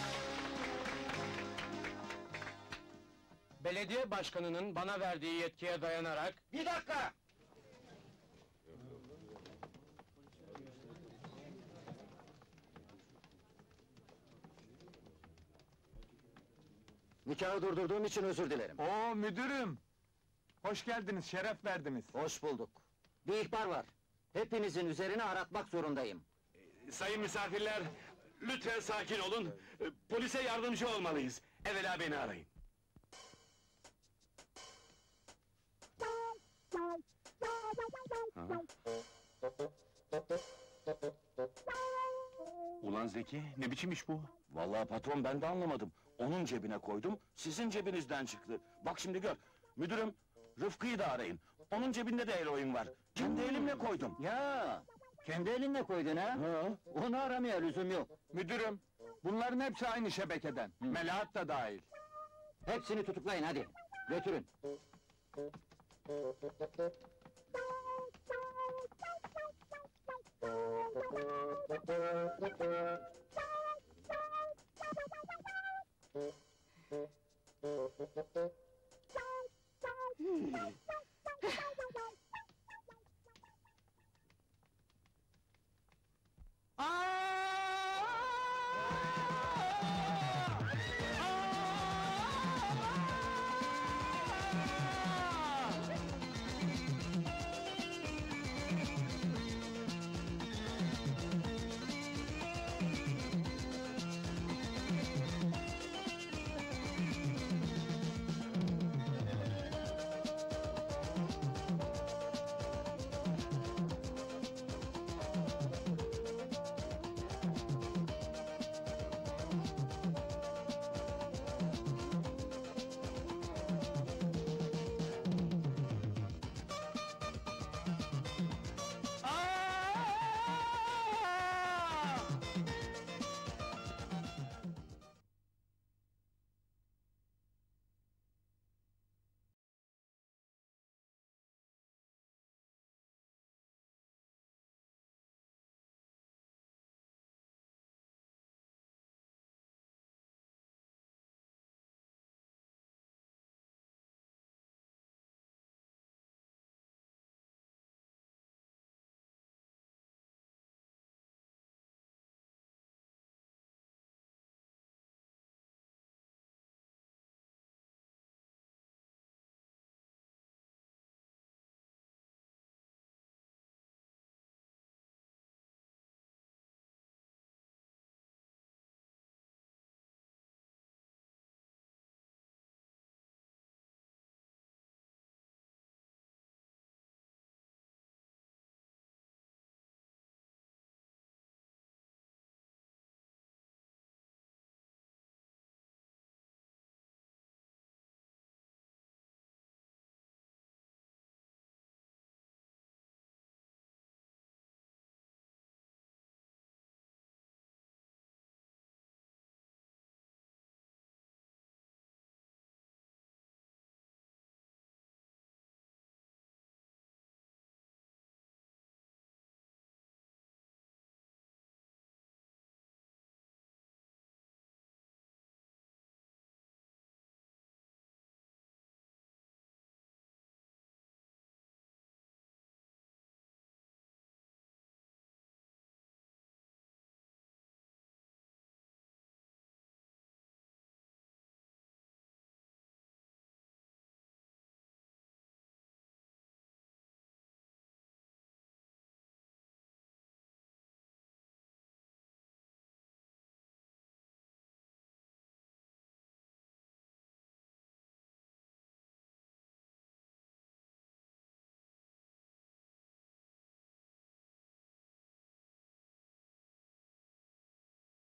Belediye başkanının bana verdiği yetkiye dayanarak... Bir dakika! Nikahı durdurduğum için özür dilerim. Oo müdürüm! Hoş geldiniz, şeref verdiniz. Hoş bulduk. Bir ihbar var. Hepinizin üzerine aratmak zorundayım. Sayın misafirler, lütfen sakin olun. Ee, Polise yardımcı olmalıyız. Evvela beni arayın. Ulan Zeki, ne biçim iş bu? Vallahi patron, ben de anlamadım. Onun cebine koydum, sizin cebinizden çıktı. Bak şimdi gör, müdürüm, Rıfkı'yı da arayın. Onun cebinde de el oyun var. Kendi elimle koydum. Ya, kendi elinle koydun ha? Ha? Onu aramaya lüzum yok. Müdürüm, bunların hepsi aynı şebekeden. Melahat da dahil. Hepsini tutuklayın hadi. Götürün.